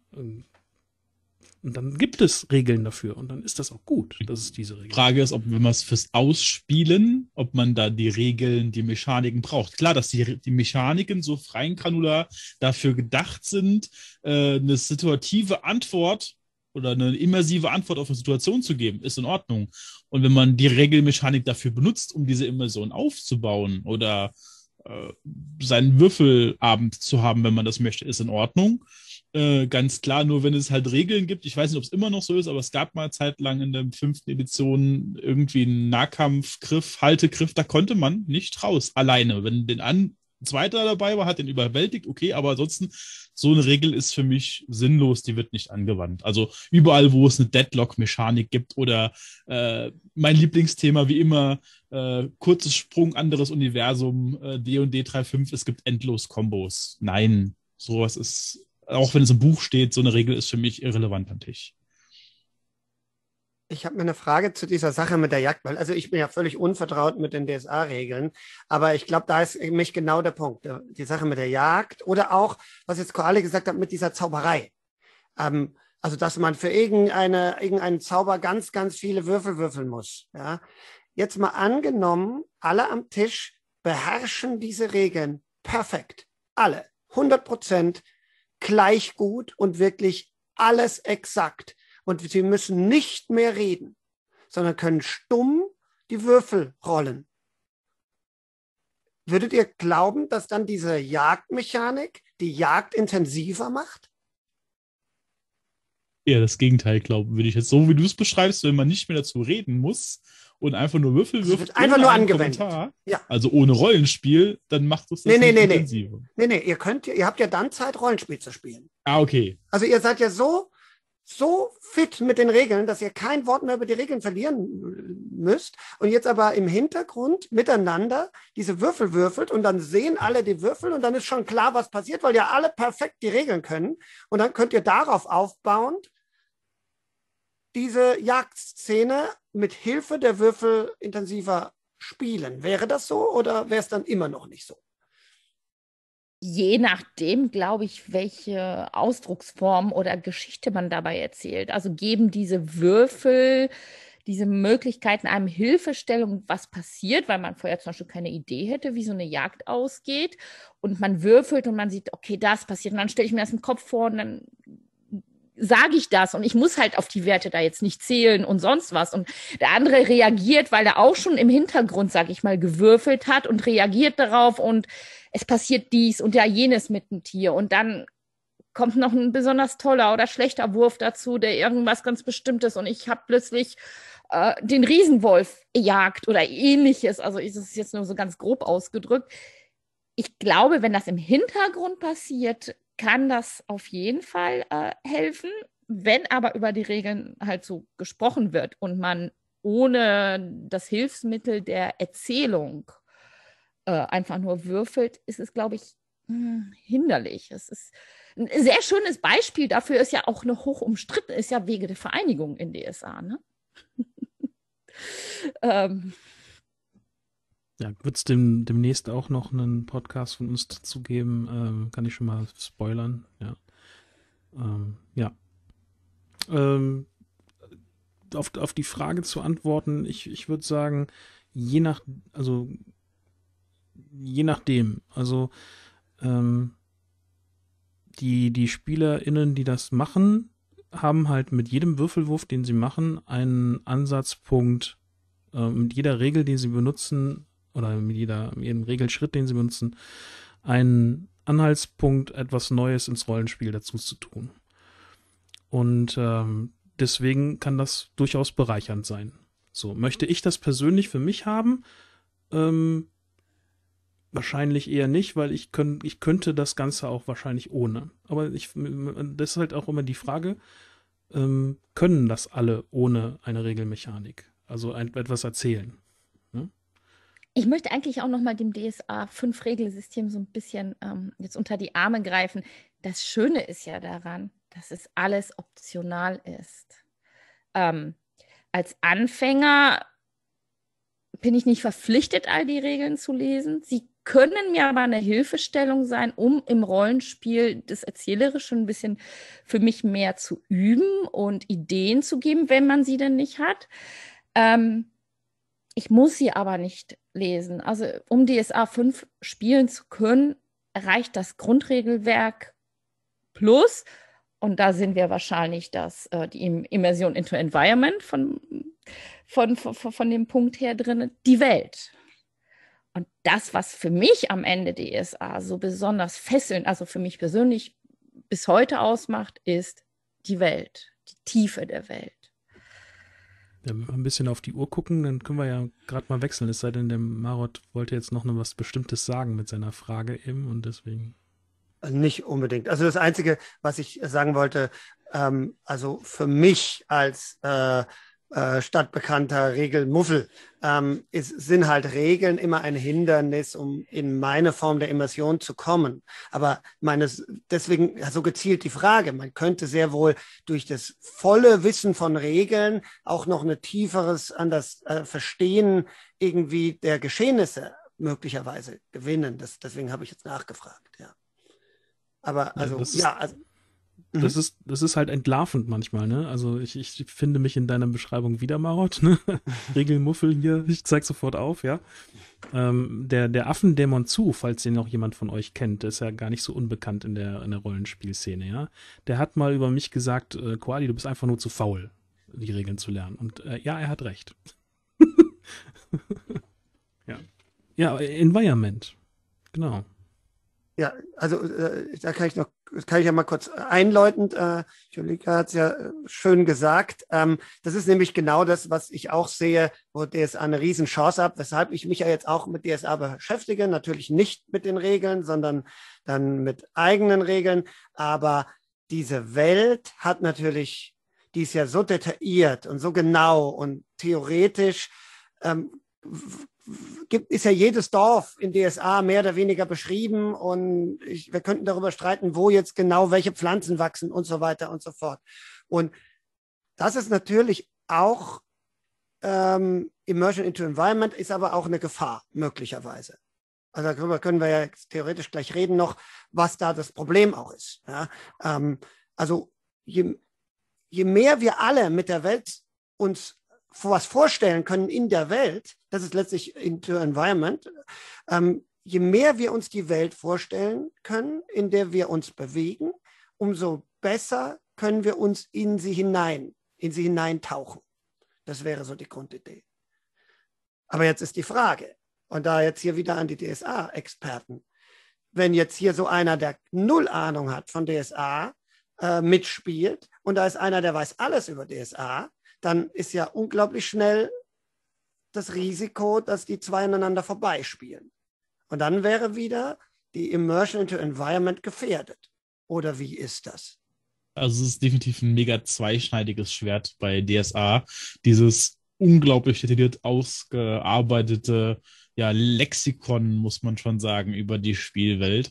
Und dann gibt es Regeln dafür und dann ist das auch gut, dass es diese Regeln. Frage ist, ob wenn man es fürs Ausspielen, ob man da die Regeln, die Mechaniken braucht. Klar, dass die, die Mechaniken so freien Granular dafür gedacht sind, äh, eine situative Antwort oder eine immersive Antwort auf eine Situation zu geben, ist in Ordnung. Und wenn man die Regelmechanik dafür benutzt, um diese Immersion aufzubauen oder äh, seinen Würfelabend zu haben, wenn man das möchte, ist in Ordnung. Äh, ganz klar, nur wenn es halt Regeln gibt, ich weiß nicht, ob es immer noch so ist, aber es gab mal zeitlang in der fünften Edition irgendwie einen Nahkampfgriff, Haltegriff, da konnte man nicht raus, alleine. Wenn den an Zweiter dabei war, hat den überwältigt, okay, aber ansonsten, so eine Regel ist für mich sinnlos, die wird nicht angewandt. Also überall, wo es eine Deadlock-Mechanik gibt oder äh, mein Lieblingsthema, wie immer, äh, kurzes Sprung, anderes Universum, äh, D und D drei Punkt fünf, es gibt endlos Kombos. Nein, sowas ist, auch wenn es im Buch steht, so eine Regel ist für mich irrelevant am Tisch. Ich habe mir eine Frage zu dieser Sache mit der Jagd, weil also ich bin ja völlig unvertraut mit den D S A-Regeln, aber ich glaube, da ist nämlich genau der Punkt, die Sache mit der Jagd oder auch, was jetzt Koali gesagt hat, mit dieser Zauberei. Ähm, also, dass man für irgendeine, irgendeinen Zauber ganz, ganz viele Würfel würfeln muss. Ja? Jetzt mal angenommen, alle am Tisch beherrschen diese Regeln perfekt. Alle, hundert Prozent gleich gut und wirklich alles exakt. Und sie müssen nicht mehr reden, sondern können stumm die Würfel rollen. Würdet ihr glauben, dass dann diese Jagdmechanik die Jagd intensiver macht? Ja, das Gegenteil glauben würde ich jetzt. So wie du es beschreibst, wenn man nicht mehr dazu reden muss und einfach nur Würfel Das wirft, wird einfach nur ohne einen angewendet. Kommentar, Ja. also ohne Rollenspiel, dann macht es das Nee, nee, nicht nee, nee. intensiver. Nee, nee, ihr könnt, ihr habt ja dann Zeit, Rollenspiel zu spielen. Ah, okay. Also ihr seid ja so, so fit mit den Regeln, dass ihr kein Wort mehr über die Regeln verlieren müsst und jetzt aber im Hintergrund miteinander diese Würfel würfelt und dann sehen alle die Würfel und dann ist schon klar, was passiert, weil ja alle perfekt die Regeln können und dann könnt ihr darauf aufbauend diese Jagdszene mit Hilfe der Würfel intensiver spielen. Wäre das so oder wäre es dann immer noch nicht so? Je nachdem, glaube ich, welche Ausdrucksform oder Geschichte man dabei erzählt. Also geben diese Würfel, diese Möglichkeiten einem Hilfestellung, was passiert, weil man vorher zum Beispiel keine Idee hätte, wie so eine Jagd ausgeht. Und man würfelt und man sieht, okay, das passiert. Und dann stelle ich mir das im Kopf vor und dann sage ich das und ich muss halt auf die Werte da jetzt nicht zählen und sonst was. Und der andere reagiert, weil er auch schon im Hintergrund, sag ich mal, gewürfelt hat und reagiert darauf und es passiert dies und ja jenes mit dem Tier. Und dann kommt noch ein besonders toller oder schlechter Wurf dazu, der irgendwas ganz Bestimmtes und ich habe plötzlich äh, den Riesenwolf jagt oder ähnliches. Also ist es jetzt nur so ganz grob ausgedrückt. Ich glaube, wenn das im Hintergrund passiert, kann das auf jeden Fall äh, helfen. Wenn aber über die Regeln halt so gesprochen wird und man ohne das Hilfsmittel der Erzählung äh, einfach nur würfelt, ist es, glaube ich, mh, hinderlich. Es ist ein sehr schönes Beispiel dafür, ist ja auch eine hoch umstritten, ist ja Wege der Vereinigung in D S A. Ne? ähm, Ja, wird es dem, demnächst auch noch einen Podcast von uns dazu geben? Ähm, kann ich schon mal spoilern. Ja. Ähm, ja. Ähm, auf, auf die Frage zu antworten, ich, ich würde sagen, je nach, also je nachdem. Also ähm, die, die SpielerInnen, die das machen, haben halt mit jedem Würfelwurf, den sie machen, einen Ansatzpunkt, äh, mit jeder Regel, die sie benutzen, oder mit, jeder, mit jedem Regelschritt, den sie benutzen, einen Anhaltspunkt, etwas Neues ins Rollenspiel dazu zu tun. Und ähm, deswegen kann das durchaus bereichernd sein. So, möchte ich das persönlich für mich haben? Ähm, wahrscheinlich eher nicht, weil ich, könnt, ich könnte das Ganze auch wahrscheinlich ohne. Aber ich, das ist halt auch immer die Frage, ähm, können das alle ohne eine Regelmechanik? Also ein, etwas erzählen. Ne? Ich möchte eigentlich auch noch mal dem D S A fünf Regelsystem so ein bisschen ähm, jetzt unter die Arme greifen. Das Schöne ist ja daran, dass es alles optional ist. Ähm, als Anfänger bin ich nicht verpflichtet, all die Regeln zu lesen. Sie können mir aber eine Hilfestellung sein, um im Rollenspiel das Erzählerische ein bisschen für mich mehr zu üben und Ideen zu geben, wenn man sie denn nicht hat. Ähm, ich muss sie aber nicht lesen. Also um D S A fünf spielen zu können, reicht das Grundregelwerk plus, und da sind wir wahrscheinlich das, äh, die Immersion into Environment von, von, von, von dem Punkt her drin, die Welt. Und das, was für mich am Ende D S A so besonders fesselnd, also für mich persönlich bis heute ausmacht, ist die Welt, die Tiefe der Welt. Ja, wenn wir ein bisschen auf die Uhr gucken, dann können wir ja gerade mal wechseln. Es sei denn, der Marot wollte jetzt noch was Bestimmtes sagen mit seiner Frage eben und deswegen. Nicht unbedingt. Also das Einzige, was ich sagen wollte, ähm, also für mich als äh, äh, stadtbekannter Regelmuffel ähm, ist, sind halt Regeln immer ein Hindernis, um in meine Form der Immersion zu kommen. Aber meines, deswegen so also gezielt die Frage, man könnte sehr wohl durch das volle Wissen von Regeln auch noch ein tieferes an das äh, Verstehen irgendwie der Geschehnisse möglicherweise gewinnen. Das, deswegen habe ich jetzt nachgefragt, ja. Aber also, ja, das ja, ist, also. Das ist, das ist halt entlarvend manchmal, ne? Also ich, ich finde mich in deiner Beschreibung wieder, Marot, ne? Regelmuffel hier, ich zeig sofort auf, ja. Ähm, der, der Affendämon zu, falls den noch jemand von euch kennt, der ist ja gar nicht so unbekannt in der, in der Rollenspielszene, ja. Der hat mal über mich gesagt, äh, Koali, du bist einfach nur zu faul, die Regeln zu lernen. Und äh, ja, er hat recht. ja. Ja, Environment. Genau. Ja, also äh, da kann ich noch, kann ich ja mal kurz einläutend, äh, Julika hat es ja schön gesagt, ähm, das ist nämlich genau das, was ich auch sehe, wo D S A eine Riesenchance hat, weshalb ich mich ja jetzt auch mit D S A beschäftige, natürlich nicht mit den Regeln, sondern dann mit eigenen Regeln, aber diese Welt hat natürlich, die ist ja so detailliert und so genau und theoretisch, ähm, gibt, ist ja jedes Dorf in D S A mehr oder weniger beschrieben und ich, wir könnten darüber streiten, wo jetzt genau welche Pflanzen wachsen und so weiter und so fort. Und das ist natürlich auch ähm, Immersion into Environment, ist aber auch eine Gefahr möglicherweise. Also darüber können wir ja theoretisch gleich reden noch, was da das Problem auch ist. Ja? Ähm, also je, je mehr wir alle mit der Welt uns was vorstellen können in der Welt, das ist letztlich into Environment, ähm, je mehr wir uns die Welt vorstellen können, in der wir uns bewegen, umso besser können wir uns in sie hinein, in sie hineintauchen. Das wäre so die Grundidee. Aber jetzt ist die Frage, und da jetzt hier wieder an die D S A-Experten, wenn jetzt hier so einer, der null Ahnung hat von D S A, äh, mitspielt und da ist einer, der weiß alles über D S A, dann ist ja unglaublich schnell das Risiko, dass die zwei aneinander vorbeispielen. Und dann wäre wieder die Immersion into Environment gefährdet. Oder wie ist das? Also es ist definitiv ein mega zweischneidiges Schwert bei D S A. Dieses unglaublich detailliert ausgearbeitete ja, Lexikon, muss man schon sagen, über die Spielwelt.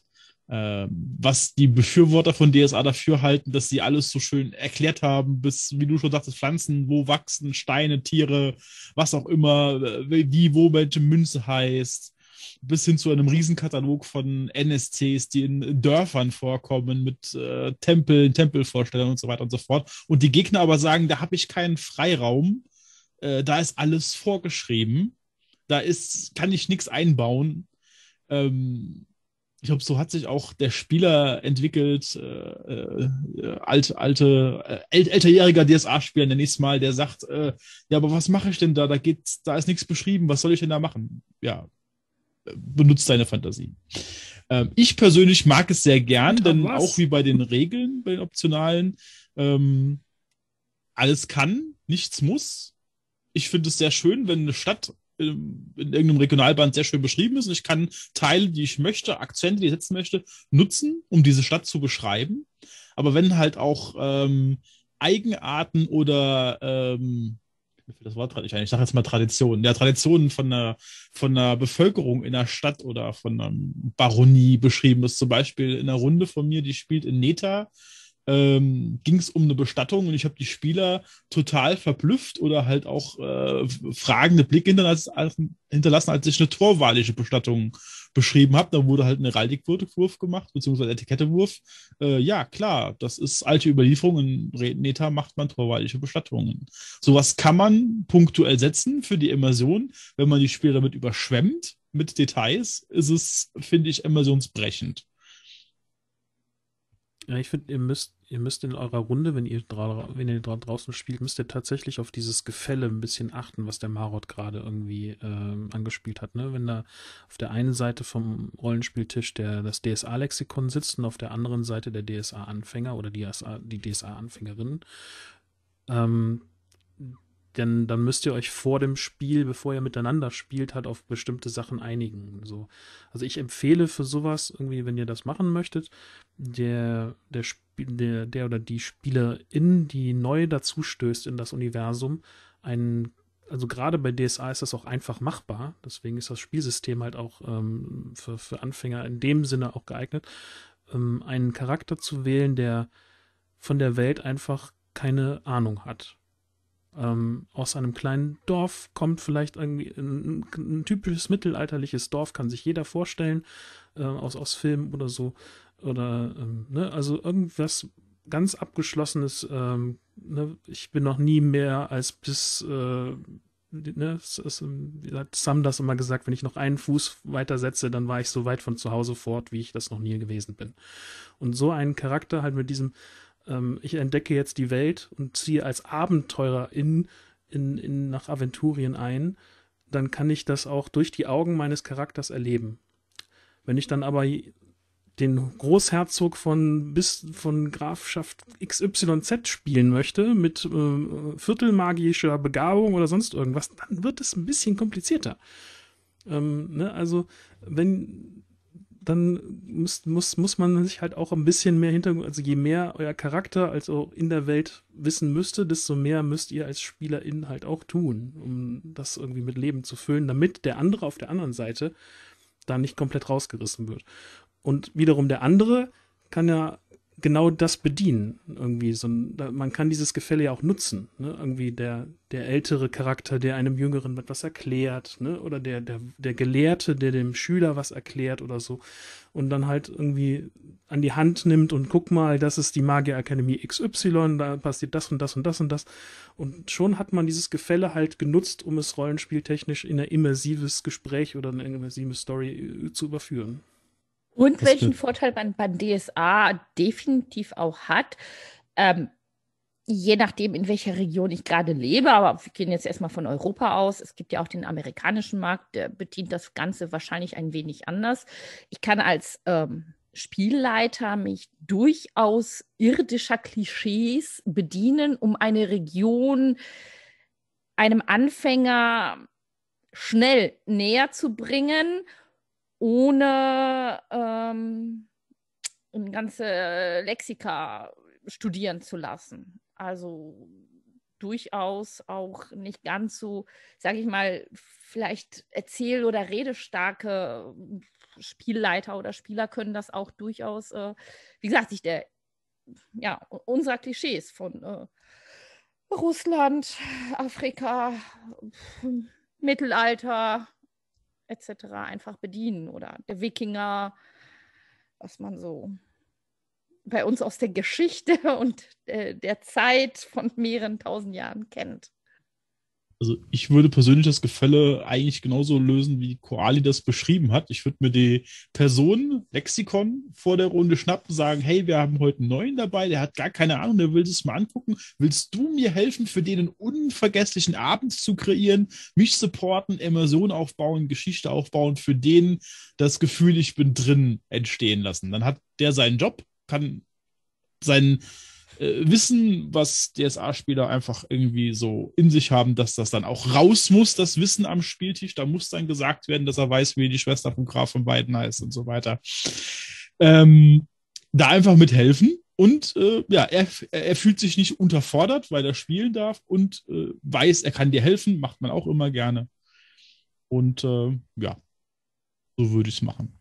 Was die Befürworter von D S A dafür halten, dass sie alles so schön erklärt haben, bis, wie du schon sagtest, Pflanzen, wo wachsen, Steine, Tiere, was auch immer, wie, wo welche Münze heißt, bis hin zu einem Riesenkatalog von N S Cs, die in Dörfern vorkommen, mit äh, Tempeln, Tempelvorstellungen und so weiter und so fort. Und die Gegner aber sagen, da habe ich keinen Freiraum, äh, da ist alles vorgeschrieben, da ist, kann ich nichts einbauen. Ähm, Ich glaube, so hat sich auch der Spieler entwickelt, äh, äh, alte, alte, äh, äl älterjähriger D S A-Spieler, nenne ich es mal, der sagt, äh, ja, aber was mache ich denn da? Da geht's, da ist nichts beschrieben, was soll ich denn da machen? Ja, benutzt deine Fantasie. Ähm, ich persönlich mag es sehr gern, Und denn was? auch wie bei den Regeln, bei den Optionalen, ähm, alles kann, nichts muss. Ich finde es sehr schön, wenn eine Stadt in irgendeinem Regionalband sehr schön beschrieben ist und ich kann Teile, die ich möchte, Akzente, die ich setzen möchte, nutzen, um diese Stadt zu beschreiben. Aber wenn halt auch ähm, Eigenarten oder ähm, mir fällt das Wort gerade nicht ein, ich sage jetzt mal Traditionen, ja, Traditionen von einer, von einer Bevölkerung in einer Stadt oder von einer Baronie beschrieben ist, zum Beispiel in einer Runde von mir, die spielt in Neta, ähm, ging es um eine Bestattung und ich habe die Spieler total verblüfft oder halt auch äh, fragende Blicke hinterlassen, hinterlassen, als ich eine torwalische Bestattung beschrieben habe. Da wurde halt ein Heraldikwurf gemacht, beziehungsweise Etikettewurf. Äh, ja, klar, das ist alte Überlieferung. In Neta macht man torwalische Bestattungen. Sowas kann man punktuell setzen für die Immersion. Wenn man die Spieler damit überschwemmt mit Details, ist es, finde ich, immersionsbrechend. Ja, ich finde, ihr müsst, ihr müsst in eurer Runde, wenn ihr, dra wenn ihr dra draußen spielt, müsst ihr tatsächlich auf dieses Gefälle ein bisschen achten, was der Marot gerade irgendwie ähm, angespielt hat. Ne? Wenn da auf der einen Seite vom Rollenspieltisch der, das D S A-Lexikon sitzt und auf der anderen Seite der D S A-Anfänger oder die, die D S A-Anfängerin, ähm, Denn dann müsst ihr euch vor dem Spiel, bevor ihr miteinander spielt, halt auf bestimmte Sachen einigen. So. Also ich empfehle für sowas, irgendwie, wenn ihr das machen möchtet, der, der, Spiel, der, der oder die Spielerin, die neu dazustößt in das Universum, einen, also gerade bei D S A ist das auch einfach machbar, deswegen ist das Spielsystem halt auch ähm, für, für Anfänger in dem Sinne auch geeignet, ähm, einen Charakter zu wählen, der von der Welt einfach keine Ahnung hat. Ähm, aus einem kleinen Dorf kommt vielleicht irgendwie ein, ein typisches mittelalterliches Dorf, kann sich jeder vorstellen, äh, aus, aus Filmen oder so. Oder, ähm, ne, also irgendwas ganz Abgeschlossenes. Ähm, ne, ich bin noch nie mehr als bis, äh, ne, es ist, wie hat Sam das immer gesagt, wenn ich noch einen Fuß weitersetze, dann war ich so weit von zu Hause fort, wie ich das noch nie gewesen bin. Und so einen Charakter halt mit diesem ich entdecke jetzt die Welt und ziehe als Abenteurer in, in, in nach Aventurien ein, dann kann ich das auch durch die Augen meines Charakters erleben. Wenn ich dann aber den Großherzog von bis von Grafschaft X Y Z spielen möchte, mit äh, viertelmagischer Begabung oder sonst irgendwas, dann wird es ein bisschen komplizierter. Ähm, ne? Also, wenn dann muss, muss, muss man sich halt auch ein bisschen mehr Hintergrund, also je mehr euer Charakter als auch in der Welt wissen müsste, desto mehr müsst ihr als Spielerin halt auch tun, um das irgendwie mit Leben zu füllen, damit der andere auf der anderen Seite da nicht komplett rausgerissen wird. Und wiederum der andere kann ja genau das bedienen. Irgendwie so ein, man kann dieses Gefälle ja auch nutzen. Ne? Irgendwie der, der ältere Charakter, der einem Jüngeren etwas erklärt, ne? Oder der, der, der Gelehrte, der dem Schüler was erklärt oder so. Und dann halt irgendwie an die Hand nimmt und guck mal, das ist die Magierakademie X Y, da passiert das und das und das und das. Und schon hat man dieses Gefälle halt genutzt, um es rollenspieltechnisch in ein immersives Gespräch oder eine immersive Story zu überführen. Und welchen Vorteil man beim D S A definitiv auch hat, ähm, je nachdem, in welcher Region ich gerade lebe, aber wir gehen jetzt erstmal von Europa aus. Es gibt ja auch den amerikanischen Markt, der bedient das Ganze wahrscheinlich ein wenig anders. Ich kann als ähm, Spielleiter mich durchaus irdischer Klischees bedienen, um eine Region einem Anfänger schnell näher zu bringen, ohne ähm, ein ganze Lexika studieren zu lassen. Also durchaus auch nicht ganz so, sage ich mal, vielleicht erzähl- oder redestarke Spielleiter oder Spieler können das auch durchaus, äh, wie gesagt, sich der, ja, unserer Klischees von äh, Russland, Afrika, Mittelalter et cetera einfach bedienen oder der Wikinger, was man so bei uns aus der Geschichte und äh, der Zeit von mehreren tausend Jahren kennt. Also ich würde persönlich das Gefälle eigentlich genauso lösen, wie Koali das beschrieben hat. Ich würde mir die Person, Lexikon, vor der Runde schnappen, sagen, hey, wir haben heute einen neuen dabei, der hat gar keine Ahnung, der will es mal angucken. Willst du mir helfen, für den einen unvergesslichen Abend zu kreieren, mich supporten, Immersion aufbauen, Geschichte aufbauen, für den das Gefühl, ich bin drin, entstehen lassen? Dann hat der seinen Job, kann seinen Wissen, was D S A-Spieler einfach irgendwie so in sich haben, dass das dann auch raus muss, das Wissen am Spieltisch. Da muss dann gesagt werden, dass er weiß, wie die Schwester von Graf von Beiden heißt und so weiter. Ähm, da einfach mithelfen. Und äh, ja, er, er fühlt sich nicht unterfordert, weil er spielen darf und äh, weiß, er kann dir helfen, macht man auch immer gerne. Und äh, ja, so würde ich es machen.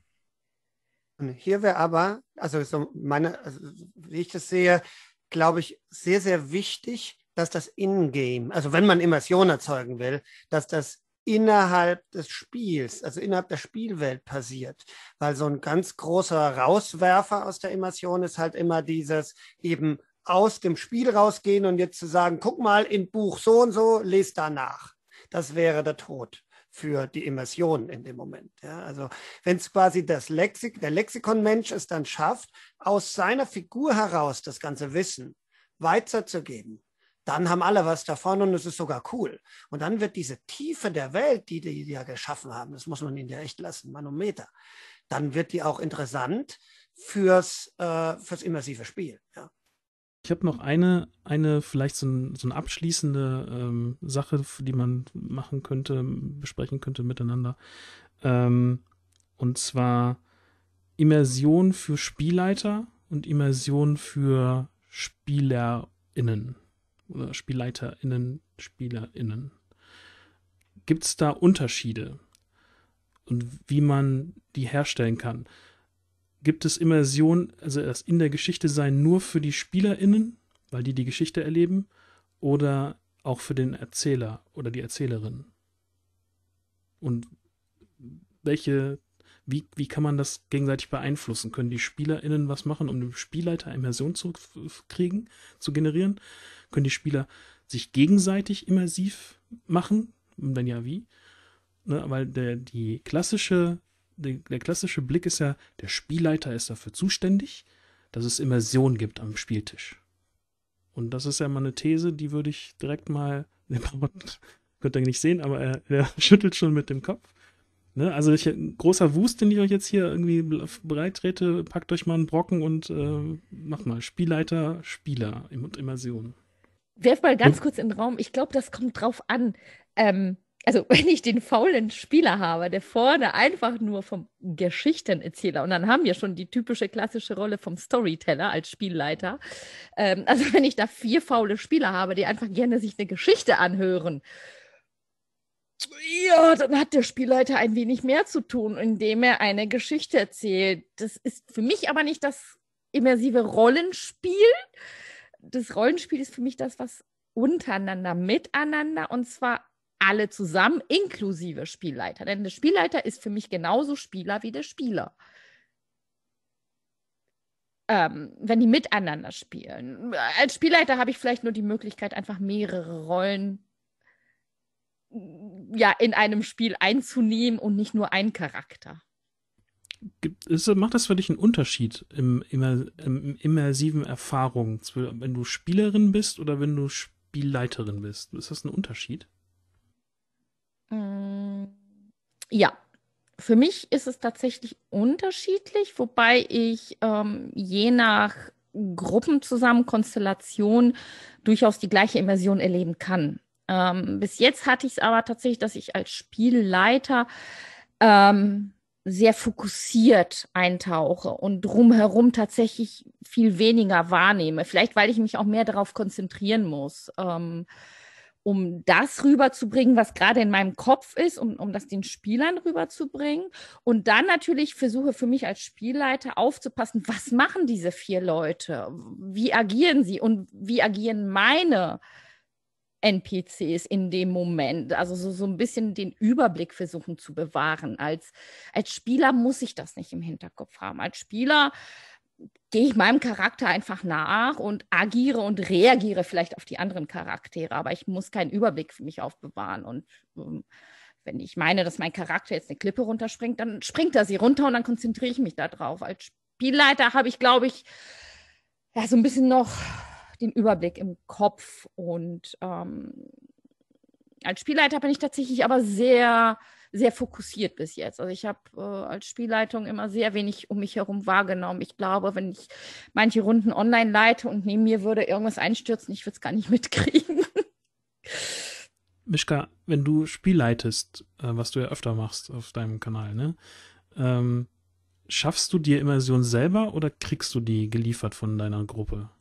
Hier wäre aber, also so meine, also wie ich das sehe, glaube ich, sehr, sehr wichtig, dass das In-Game, also wenn man Immersion erzeugen will, dass das innerhalb des Spiels, also innerhalb der Spielwelt passiert. Weil so ein ganz großer Rauswerfer aus der Immersion ist halt immer dieses eben aus dem Spiel rausgehen und jetzt zu sagen, guck mal in Buch so und so, lest danach. Das wäre der Tod. für die Immersion in dem Moment. Ja? Also wenn es quasi das Lexik, der Lexikonmensch es dann schafft, aus seiner Figur heraus das ganze Wissen weiterzugeben, dann haben alle was davon und es ist sogar cool. Und dann wird diese Tiefe der Welt, die die, die ja geschaffen haben, das muss man ihnen ja echt lassen, Manometer, dann wird die auch interessant fürs, äh, fürs immersive Spiel. Ja. Ich habe noch eine, eine vielleicht so, ein, so eine abschließende ähm, Sache, die man machen könnte, besprechen könnte miteinander. Ähm, und zwar Immersion für Spielleiter und Immersion für SpielerInnen oder SpielleiterInnen, SpielerInnen. Gibt es da Unterschiede und wie man die herstellen kann? Gibt es Immersion, also das in der Geschichte sein, nur für die SpielerInnen, weil die die Geschichte erleben, oder auch für den Erzähler oder die Erzählerin? Und welche, wie, wie kann man das gegenseitig beeinflussen? Können die SpielerInnen was machen, um dem Spielleiter Immersion zu kriegen, zu generieren? Können die Spieler sich gegenseitig immersiv machen? Und wenn ja, wie? Ne, weil der, die klassische Der klassische Blick ist ja, der Spielleiter ist dafür zuständig, dass es Immersion gibt am Spieltisch. Und das ist ja mal eine These, die würde ich direkt mal, könnt ihr nicht sehen, aber er, er schüttelt schon mit dem Kopf. Ne? Also ich, ein großer Wust, den ich euch jetzt hier irgendwie bereit trete, packt euch mal einen Brocken und äh, macht mal Spielleiter, Spieler und Immersion. Werf mal ganz kurz in den Raum, ich glaube, das kommt drauf an, ähm, also wenn ich den faulen Spieler habe, der vorne einfach nur vom Geschichtenerzähler, und dann haben wir schon die typische klassische Rolle vom Storyteller als Spielleiter, ähm, also wenn ich da vier faule Spieler habe, die einfach gerne sich eine Geschichte anhören, ja, dann hat der Spielleiter ein wenig mehr zu tun, indem er eine Geschichte erzählt. Das ist für mich aber nicht das immersive Rollenspiel. Das Rollenspiel ist für mich das, was untereinander, miteinander, und zwar alle zusammen, inklusive Spielleiter. Denn der Spielleiter ist für mich genauso Spieler wie der Spieler. Ähm, wenn die miteinander spielen. Als Spielleiter habe ich vielleicht nur die Möglichkeit, einfach mehrere Rollen ja, in einem Spiel einzunehmen und nicht nur einen Charakter. Gibt, ist, macht das für dich einen Unterschied im, immer, im immersiven Erfahrung, wenn du Spielerin bist oder wenn du Spielleiterin bist? Ist das ein Unterschied? Ja, für mich ist es tatsächlich unterschiedlich, wobei ich ähm, je nach Gruppenzusammenkonstellation durchaus die gleiche Immersion erleben kann. Ähm, bis jetzt hatte ich es aber tatsächlich, dass ich als Spielleiter ähm, sehr fokussiert eintauche und drumherum tatsächlich viel weniger wahrnehme. Vielleicht, weil ich mich auch mehr darauf konzentrieren muss. Ähm, um das rüberzubringen, was gerade in meinem Kopf ist, um, um das den Spielern rüberzubringen. Und dann natürlich versuche für mich als Spielleiter aufzupassen, was machen diese vier Leute? Wie agieren sie? Und wie agieren meine N P Cs in dem Moment? Also so, so ein bisschen den Überblick versuchen zu bewahren. Als, als Spieler muss ich das nicht im Hinterkopf haben. Als Spieler gehe ich meinem Charakter einfach nach und agiere und reagiere vielleicht auf die anderen Charaktere, aber ich muss keinen Überblick für mich aufbewahren. Und ähm, wenn ich meine, dass mein Charakter jetzt eine Klippe runterspringt, dann springt er sie runter und dann konzentriere ich mich da drauf. Als Spielleiter habe ich, glaube ich, ja, so ein bisschen noch den Überblick im Kopf, und ähm, als Spielleiter bin ich tatsächlich aber sehr sehr fokussiert bis jetzt. Also ich habe äh, als Spielleitung immer sehr wenig um mich herum wahrgenommen. Ich glaube, wenn ich manche Runden online leite und neben mir würde irgendwas einstürzen, ich würde es gar nicht mitkriegen. Mischka, wenn du Spiel leitest, äh, was du ja öfter machst auf deinem Kanal, ne? Ähm, schaffst du dir Immersion selber oder kriegst du die geliefert von deiner Gruppe?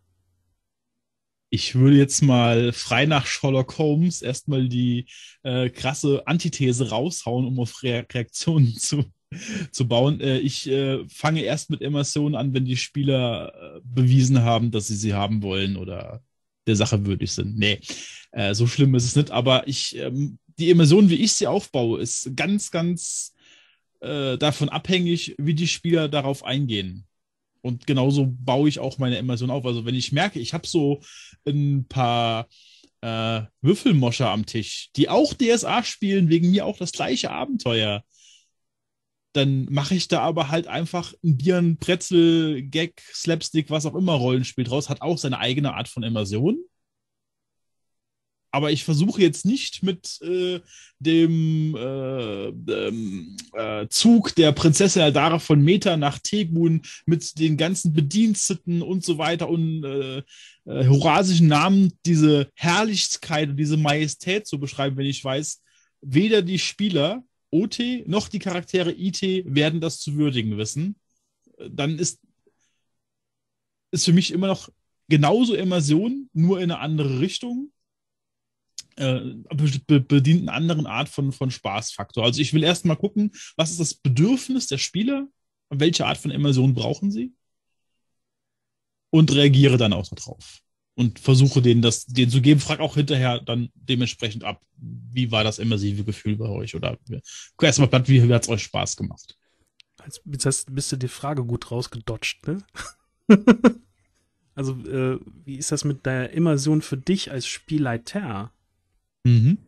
Ich würde jetzt mal frei nach Sherlock Holmes erstmal die äh, krasse Antithese raushauen, um auf Re- Reaktionen zu, zu bauen. Äh, ich äh, fange erst mit Immersion an, wenn die Spieler äh, bewiesen haben, dass sie sie haben wollen oder der Sache würdig sind. Nee, äh, so schlimm ist es nicht. Aber ich, ähm, die Immersion, wie ich sie aufbaue, ist ganz, ganz äh, davon abhängig, wie die Spieler darauf eingehen. Und genauso baue ich auch meine Immersion auf. Also wenn ich merke, ich habe so ein paar äh, Würfelmoscher am Tisch, die auch D S A spielen, wegen mir auch das gleiche Abenteuer. Dann mache ich da aber halt einfach ein Bier, ein Brezel, Gag, Slapstick, was auch immer Rollenspiel draus, hat auch seine eigene Art von Immersion. Aber ich versuche jetzt nicht mit äh, dem äh, ähm, äh, Zug der Prinzessin Eldara von Meta nach Tegun mit den ganzen Bediensteten und so weiter und äh, äh, horasischen Namen diese Herrlichkeit und diese Majestät zu beschreiben, wenn ich weiß, weder die Spieler O T noch die Charaktere I T werden das zu würdigen wissen. Dann ist, ist für mich immer noch genauso Immersion, nur in eine andere Richtung. Be- bedient eine andere Art von, von Spaßfaktor. Also ich will erst mal gucken, was ist das Bedürfnis der Spieler, welche Art von Immersion brauchen sie und reagiere dann auch darauf und versuche denen das denen zu geben, frage auch hinterher dann dementsprechend ab, wie war das immersive Gefühl bei euch oder erstmal platt, wie hat es euch Spaß gemacht? Jetzt hast, bist du die Frage gut rausgedodgt, ne? Also äh, wie ist das mit der Immersion für dich als Spielleiter? Mhm.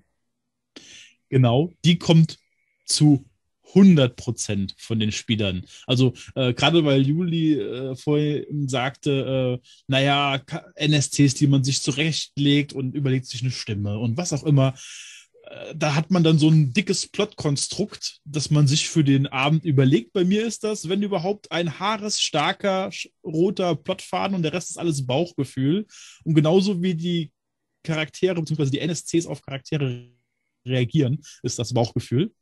Genau, die kommt zu hundert Prozent von den Spielern. Also äh, gerade weil Juli äh, vorhin sagte, äh, naja, K- N S Cs, die man sich zurechtlegt und überlegt sich eine Stimme und was auch immer, äh, da hat man dann so ein dickes Plotkonstrukt, das man sich für den Abend überlegt. Bei mir ist das, wenn überhaupt, ein haarestarker sch- roter Plotfaden und der Rest ist alles Bauchgefühl. Und genauso wie die Charaktere bzw. die N S Cs auf Charaktere reagieren, ist das Bauchgefühl.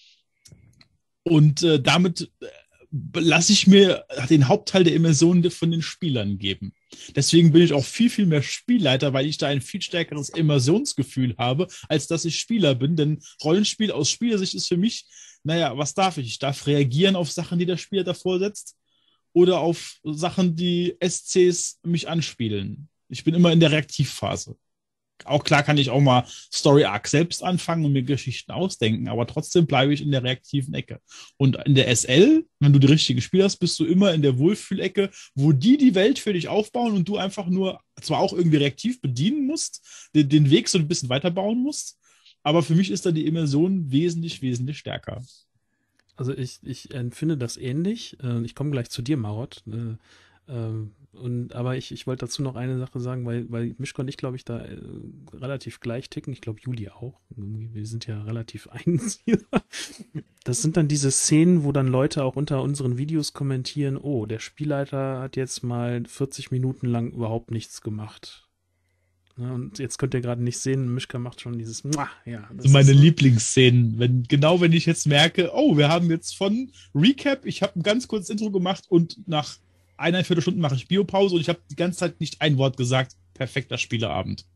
Und äh, damit äh, lasse ich mir den Hauptteil der Immersion von den Spielern geben. Deswegen bin ich auch viel, viel mehr Spielleiter, weil ich da ein viel stärkeres Immersionsgefühl habe, als dass ich Spieler bin. Denn Rollenspiel aus Spielersicht ist für mich, naja, was darf ich? Ich darf reagieren auf Sachen, die der Spieler davor setzt oder auf Sachen, die S Cs mich anspielen. Ich bin immer in der Reaktivphase. Auch klar kann ich auch mal Story Arc selbst anfangen und mir Geschichten ausdenken, aber trotzdem bleibe ich in der reaktiven Ecke. Und in der S L, wenn du die richtige Spiel hast, bist du immer in der Wohlfühlecke, wo die die Welt für dich aufbauen und du einfach nur zwar auch irgendwie reaktiv bedienen musst, den, den Weg so ein bisschen weiterbauen musst, aber für mich ist da die Immersion wesentlich, wesentlich stärker. Also ich, ich empfinde das ähnlich. Äh, Ich komme gleich zu dir, Marot. Äh, ähm, Und, aber ich, ich wollte dazu noch eine Sache sagen, weil, weil Mischko und ich, glaube ich, da äh, relativ gleich ticken. Ich glaube, Juli auch. Irgendwie, wir sind ja relativ eins hier. Das sind dann diese Szenen, wo dann Leute auch unter unseren Videos kommentieren, oh, der Spielleiter hat jetzt mal vierzig Minuten lang überhaupt nichts gemacht. Ne, und jetzt könnt ihr gerade nicht sehen, Mischka macht schon dieses Muah, ja. Das Das meine ist so. Lieblingsszenen, wenn, genau wenn ich jetzt merke, oh, wir haben jetzt von Recap, ich habe ein ganz kurzes Intro gemacht und nach eineinviertel Stunden mache ich Biopause und ich habe die ganze Zeit nicht ein Wort gesagt. Perfekter Spieleabend.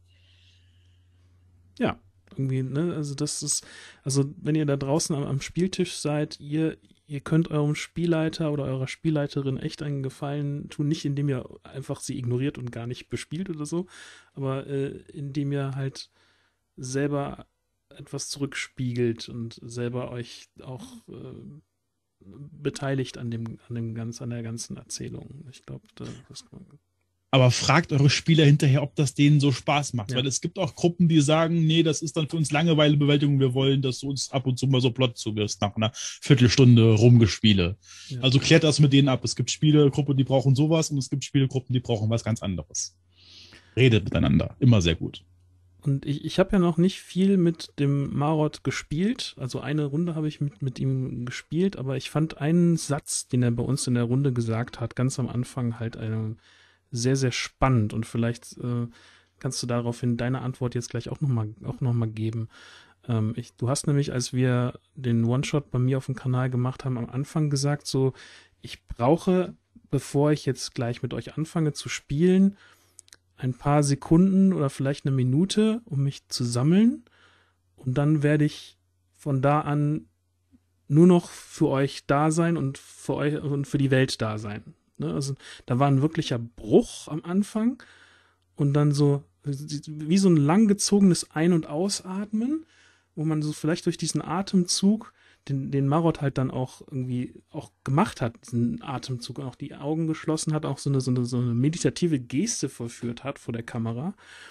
Ja, irgendwie, ne, also das ist, also wenn ihr da draußen am, am Spieltisch seid, ihr, ihr könnt eurem Spielleiter oder eurer Spielleiterin echt einen Gefallen tun, nicht indem ihr einfach sie ignoriert und gar nicht bespielt oder so, aber äh, indem ihr halt selber etwas zurückspiegelt und selber euch auch äh, beteiligt an dem, an dem ganz, an der ganzen Erzählung. Ich glaube, da, das kann man. Aber fragt eure Spieler hinterher, ob das denen so Spaß macht. Ja. Weil es gibt auch Gruppen, die sagen, nee, das ist dann für uns Langeweilebewältigung. Wir wollen, dass du uns ab und zu mal so Plot zuwirfst nach einer Viertelstunde Rumgespiele. Ja. Also klärt das mit denen ab. Es gibt Spielegruppen, die brauchen sowas und es gibt Spielegruppen, die brauchen was ganz anderes. Redet miteinander. Immer sehr gut. Und ich, ich habe ja noch nicht viel mit dem Marot gespielt. Also eine Runde habe ich mit, mit ihm gespielt, aber ich fand einen Satz, den er bei uns in der Runde gesagt hat, ganz am Anfang halt eine, sehr, sehr spannend. Und vielleicht äh, kannst du daraufhin deine Antwort jetzt gleich auch nochmal auch noch mal geben. Ähm, ich, du hast nämlich, als wir den One-Shot bei mir auf dem Kanal gemacht haben, am Anfang gesagt, so, ich brauche, bevor ich jetzt gleich mit euch anfange zu spielen, ein paar Sekunden oder vielleicht eine Minute, um mich zu sammeln. Und dann werde ich von da an nur noch für euch da sein und für euch und für die Welt da sein. Ne? Also da war ein wirklicher Bruch am Anfang und dann so wie so ein langgezogenes Ein- und Ausatmen, wo man so vielleicht durch diesen Atemzug den, den Marot halt dann auch irgendwie auch gemacht hat, diesen Atemzug, auch die Augen geschlossen hat, auch so eine, so eine, so eine meditative Geste vollführt hat vor der Kamera.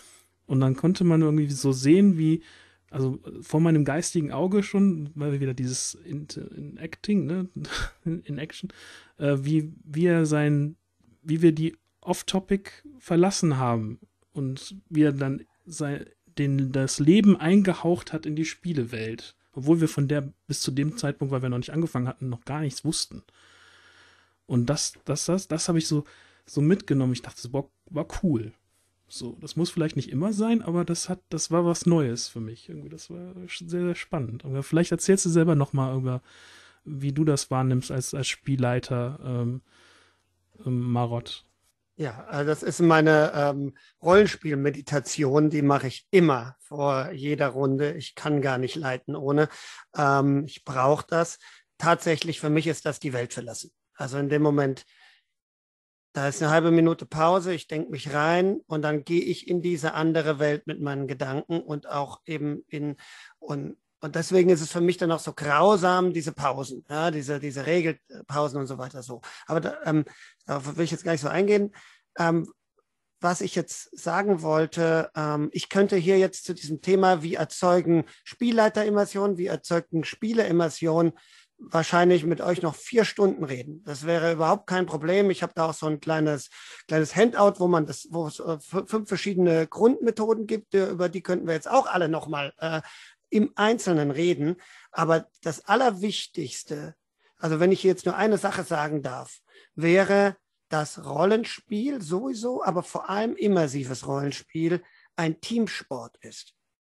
Und dann konnte man irgendwie so sehen, wie, also vor meinem geistigen Auge schon, weil wir wieder dieses in, in Acting, ne, in Action, äh, wie, wie er sein, wie wir die Off-Topic verlassen haben und wie er dann sein, den, das Leben eingehaucht hat in die Spielewelt. Obwohl wir von der bis zu dem Zeitpunkt, weil wir noch nicht angefangen hatten, noch gar nichts wussten. Und das, das, das, das habe ich so, so mitgenommen. Ich dachte, das war, war cool. So, das muss vielleicht nicht immer sein, aber das hat, das war was Neues für mich. Irgendwie, das war sehr, sehr spannend. Aber vielleicht erzählst du selber nochmal über, wie du das wahrnimmst als, als Spielleiter, ähm, ähm, Marot. Ja, also das ist meine ähm, Rollenspielmeditation, die mache ich immer vor jeder Runde. Ich kann gar nicht leiten ohne. Ähm, ich brauche das. Tatsächlich, für mich ist das die Welt verlassen. Also in dem Moment, da ist eine halbe Minute Pause, ich denke mich rein und dann gehe ich in diese andere Welt mit meinen Gedanken und auch eben in, und, und deswegen ist es für mich dann auch so grausam, diese Pausen, ja, diese, diese Regelpausen und so weiter so. Aber da, ähm, darauf will ich jetzt gar nicht so eingehen. Ähm, was ich jetzt sagen wollte, ähm, ich könnte hier jetzt zu diesem Thema, wie erzeugen Spielleiterimmersion, wie erzeugen Spieleimmersion, wahrscheinlich mit euch noch vier Stunden reden. Das wäre überhaupt kein Problem. Ich habe da auch so ein kleines, kleines Handout, wo man das, wo es äh, fünf verschiedene Grundmethoden gibt, über die könnten wir jetzt auch alle nochmal äh, im Einzelnen reden. Aber das Allerwichtigste, also wenn ich jetzt nur eine Sache sagen darf, wäre, dass Rollenspiel sowieso, aber vor allem immersives Rollenspiel ein Teamsport ist.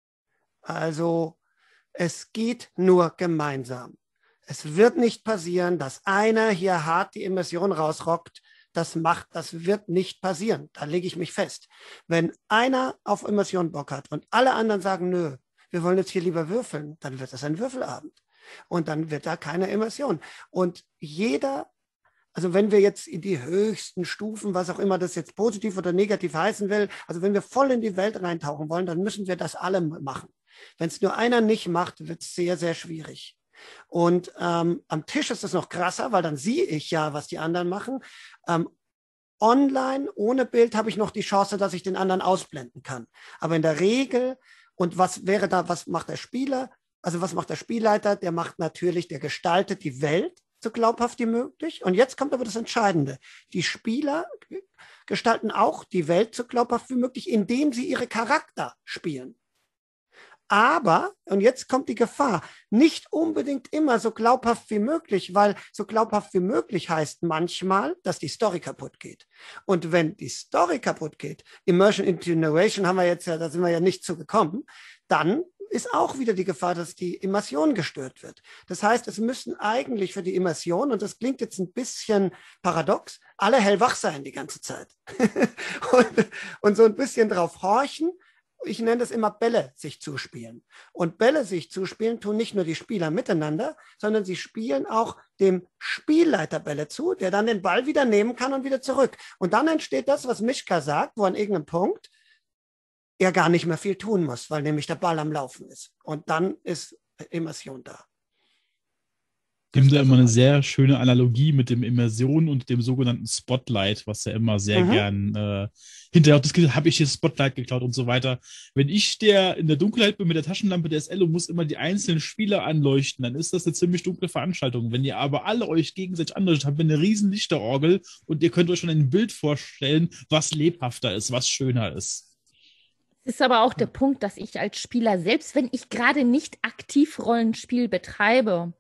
Also es geht nur gemeinsam. Es wird nicht passieren, dass einer hier hart die Immersion rausrockt. Das macht, das wird nicht passieren. Da lege ich mich fest. Wenn einer auf Immersion Bock hat und alle anderen sagen, nö, wir wollen jetzt hier lieber würfeln, dann wird das ein Würfelabend. Und dann wird da keine Immersion. Und jeder, also wenn wir jetzt in die höchsten Stufen, was auch immer das jetzt positiv oder negativ heißen will, also wenn wir voll in die Welt reintauchen wollen, dann müssen wir das alle machen. Wenn es nur einer nicht macht, wird es sehr, sehr schwierig. Und ähm, am Tisch ist es noch krasser, weil dann sehe ich ja, was die anderen machen. Ähm, online, ohne Bild, habe ich noch die Chance, dass ich den anderen ausblenden kann. Aber in der Regel, und was wäre da, was macht der Spieler? Also was macht der Spielleiter? Der macht natürlich, der gestaltet die Welt so glaubhaft wie möglich. Und jetzt kommt aber das Entscheidende. Die Spieler gestalten auch die Welt so glaubhaft wie möglich, indem sie ihre Charakter spielen. Aber, und jetzt kommt die Gefahr, nicht unbedingt immer so glaubhaft wie möglich, weil so glaubhaft wie möglich heißt manchmal, dass die Story kaputt geht. Und wenn die Story kaputt geht, Immersion into Narration haben wir jetzt ja, da sind wir ja nicht zu gekommen, dann ist auch wieder die Gefahr, dass die Immersion gestört wird. Das heißt, es müssen eigentlich für die Immersion, und das klingt jetzt ein bisschen paradox, alle hellwach sein die ganze Zeit. und, und so ein bisschen drauf horchen. Ich nenne das immer Bälle sich zuspielen. Und Bälle sich zuspielen tun nicht nur die Spieler miteinander, sondern sie spielen auch dem Spielleiter Bälle zu, der dann den Ball wieder nehmen kann und wieder zurück. Und dann entsteht das, was Mischka sagt, wo an irgendeinem Punkt er gar nicht mehr viel tun muss, weil nämlich der Ball am Laufen ist. Und dann ist Immersion da. Ich habe da immer eine sehr schöne Analogie mit dem Immersion und dem sogenannten Spotlight, was ja immer sehr mhm. gern äh, hinterher das Gefühl, habe ich hier Spotlight geklaut und so weiter. Wenn ich der in der Dunkelheit bin mit der Taschenlampe der S L und muss immer die einzelnen Spieler anleuchten, dann ist das eine ziemlich dunkle Veranstaltung. Wenn ihr aber alle euch gegenseitig anleuchtet, habt ihr eine riesen Lichterorgel und ihr könnt euch schon ein Bild vorstellen, was lebhafter ist, was schöner ist. Das ist aber auch der Punkt, dass ich als Spieler, selbst wenn ich gerade nicht aktiv Rollenspiel betreibe,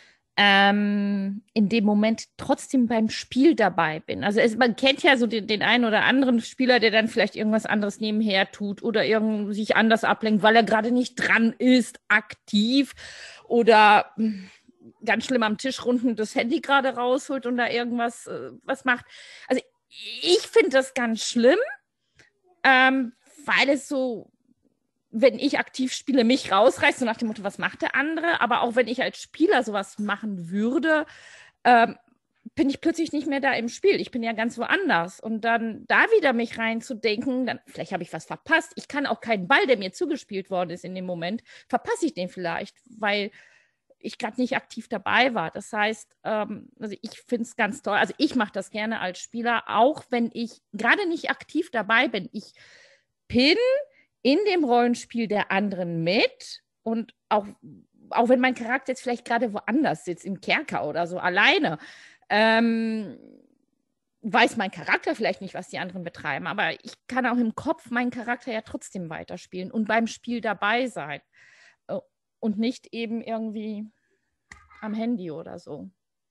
Ähm, in dem Moment trotzdem beim Spiel dabei bin. Also es, man kennt ja so den, den einen oder anderen Spieler, der dann vielleicht irgendwas anderes nebenher tut oder irgend, sich anders ablenkt, weil er gerade nicht dran ist, aktiv oder ganz schlimm am Tisch runden das Handy gerade rausholt und da irgendwas äh, was macht. Also ich finde das ganz schlimm, ähm, weil es so, wenn ich aktiv spiele, mich rausreißt, so nach dem Motto, was macht der andere? Aber auch wenn ich als Spieler sowas machen würde, ähm, bin ich plötzlich nicht mehr da im Spiel. Ich bin ja ganz woanders. Und dann da wieder mich reinzudenken, dann vielleicht habe ich was verpasst. Ich kann auch keinen Ball, der mir zugespielt worden ist in dem Moment, verpasse ich den vielleicht, weil ich gerade nicht aktiv dabei war. Das heißt, ähm, also ich finde es ganz toll. Also ich mache das gerne als Spieler, auch wenn ich gerade nicht aktiv dabei bin. Ich bin in dem Rollenspiel der anderen mit und auch, auch wenn mein Charakter jetzt vielleicht gerade woanders sitzt, im Kerker oder so, alleine, ähm, weiß mein Charakter vielleicht nicht, was die anderen betreiben, aber ich kann auch im Kopf meinen Charakter ja trotzdem weiterspielen und beim Spiel dabei sein äh, und nicht eben irgendwie am Handy oder so.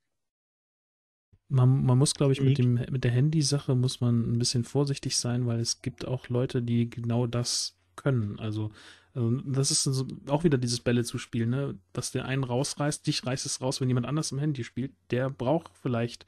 Man, man muss, glaube ich, mit, dem, mit der Handysache muss man ein bisschen vorsichtig sein, weil es gibt auch Leute, die genau das können. Also ähm, das ist so, auch wieder dieses Bälle zu spielen, ne? Dass der einen rausreißt, dich reißt es raus, wenn jemand anders im Handy spielt. Der braucht vielleicht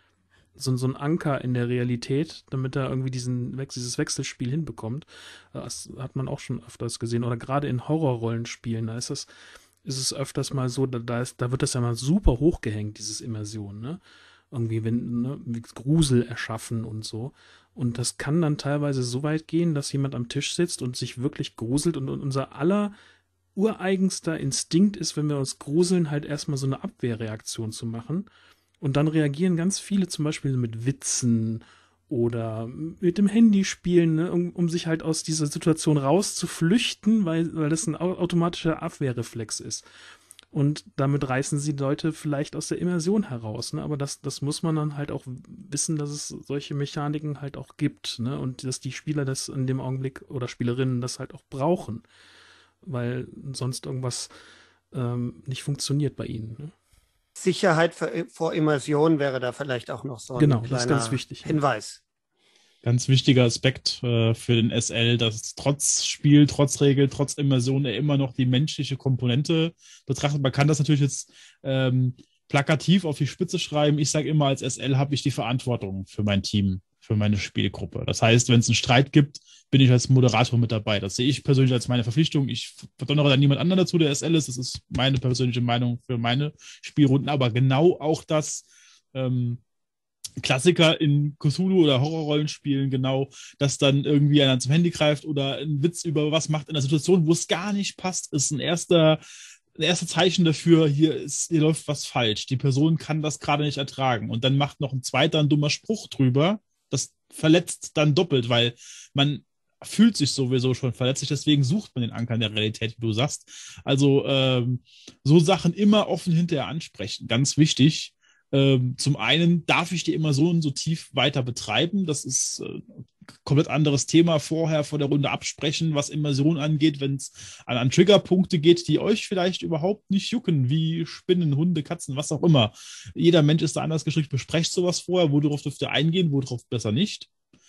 so, so einen Anker in der Realität, damit er irgendwie diesen, dieses Wechselspiel hinbekommt. Das hat man auch schon öfters gesehen. Oder gerade in Horrorrollenspielen, da ist es, ist es öfters mal so, da, da, ist, da wird das ja mal super hochgehängt, dieses Immersion, ne? Irgendwie, wenn, ne, Grusel erschaffen und so. Und das kann dann teilweise so weit gehen, dass jemand am Tisch sitzt und sich wirklich gruselt und, und unser aller ureigenster Instinkt ist, wenn wir uns gruseln, halt erstmal so eine Abwehrreaktion zu machen. Und dann reagieren ganz viele zum Beispiel mit Witzen oder mit dem Handy spielen, ne, um, um sich halt aus dieser Situation rauszuflüchten, weil, weil das ein automatischer Abwehrreflex ist. Und damit reißen sie Leute vielleicht aus der Immersion heraus, ne? Aber das, das muss man dann halt auch wissen, dass es solche Mechaniken halt auch gibt, ne? Und dass die Spieler das in dem Augenblick oder Spielerinnen das halt auch brauchen, weil sonst irgendwas ähm, nicht funktioniert bei ihnen, ne? Sicherheit für, vor Immersion wäre da vielleicht auch noch so ein genau, kleiner das ist ganz wichtig, Hinweis. Ganz wichtiger Aspekt äh, für den S L, dass trotz Spiel, trotz Regel, trotz Immersion er immer noch die menschliche Komponente betrachtet. Man kann das natürlich jetzt ähm, plakativ auf die Spitze schreiben. Ich sage immer, als S L habe ich die Verantwortung für mein Team, für meine Spielgruppe. Das heißt, wenn es einen Streit gibt, bin ich als Moderator mit dabei. Das sehe ich persönlich als meine Verpflichtung. Ich verdonnere dann niemand anderen dazu, der S L ist. Das ist meine persönliche Meinung für meine Spielrunden. Aber genau auch das ähm, Klassiker in Cthulhu- oder Horrorrollenspielen, genau, dass dann irgendwie einer zum Handy greift oder einen Witz über was macht in einer Situation, wo es gar nicht passt, ist ein erster, ein erster Zeichen dafür, hier ist, hier läuft was falsch. Die Person kann das gerade nicht ertragen. Und dann macht noch ein zweiter ein dummer Spruch drüber. Das verletzt dann doppelt, weil man fühlt sich sowieso schon verletzlich, deswegen sucht man den Anker in der Realität, wie du sagst. Also ähm, so Sachen immer offen hinterher ansprechen, ganz wichtig. Ähm, zum einen darf ich die Immersion so tief weiter betreiben. Das ist äh, komplett anderes Thema. Vorher vor der Runde absprechen, was Immersion angeht, wenn es an, an Triggerpunkte geht, die euch vielleicht überhaupt nicht jucken, wie Spinnen, Hunde, Katzen, was auch immer. Jeder Mensch ist da anders gestrickt. Besprecht sowas vorher, worauf dürft ihr eingehen, worauf besser nicht.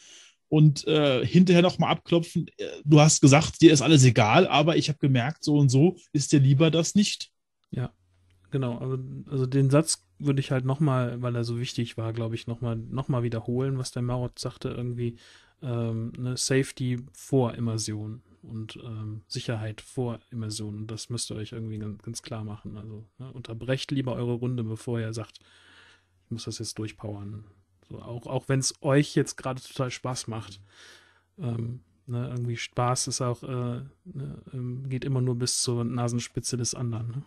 Und äh, hinterher nochmal abklopfen. Äh, du hast gesagt, dir ist alles egal, aber ich habe gemerkt, so und so ist dir lieber das nicht. Ja, genau. Also, also den Satz würde ich halt nochmal, weil er so wichtig war, glaube ich, nochmal noch mal wiederholen, was der Marot sagte, irgendwie ähm, eine Safety vor Immersion und ähm, Sicherheit vor Immersion. Und das müsst ihr euch irgendwie ganz, ganz klar machen. Also ne, unterbrecht lieber eure Runde, bevor ihr sagt, ich muss das jetzt durchpowern. So, auch auch wenn es euch jetzt gerade total Spaß macht. Ähm, ne, irgendwie Spaß ist auch, äh, ne, ähm, geht immer nur bis zur Nasenspitze des anderen. Ne?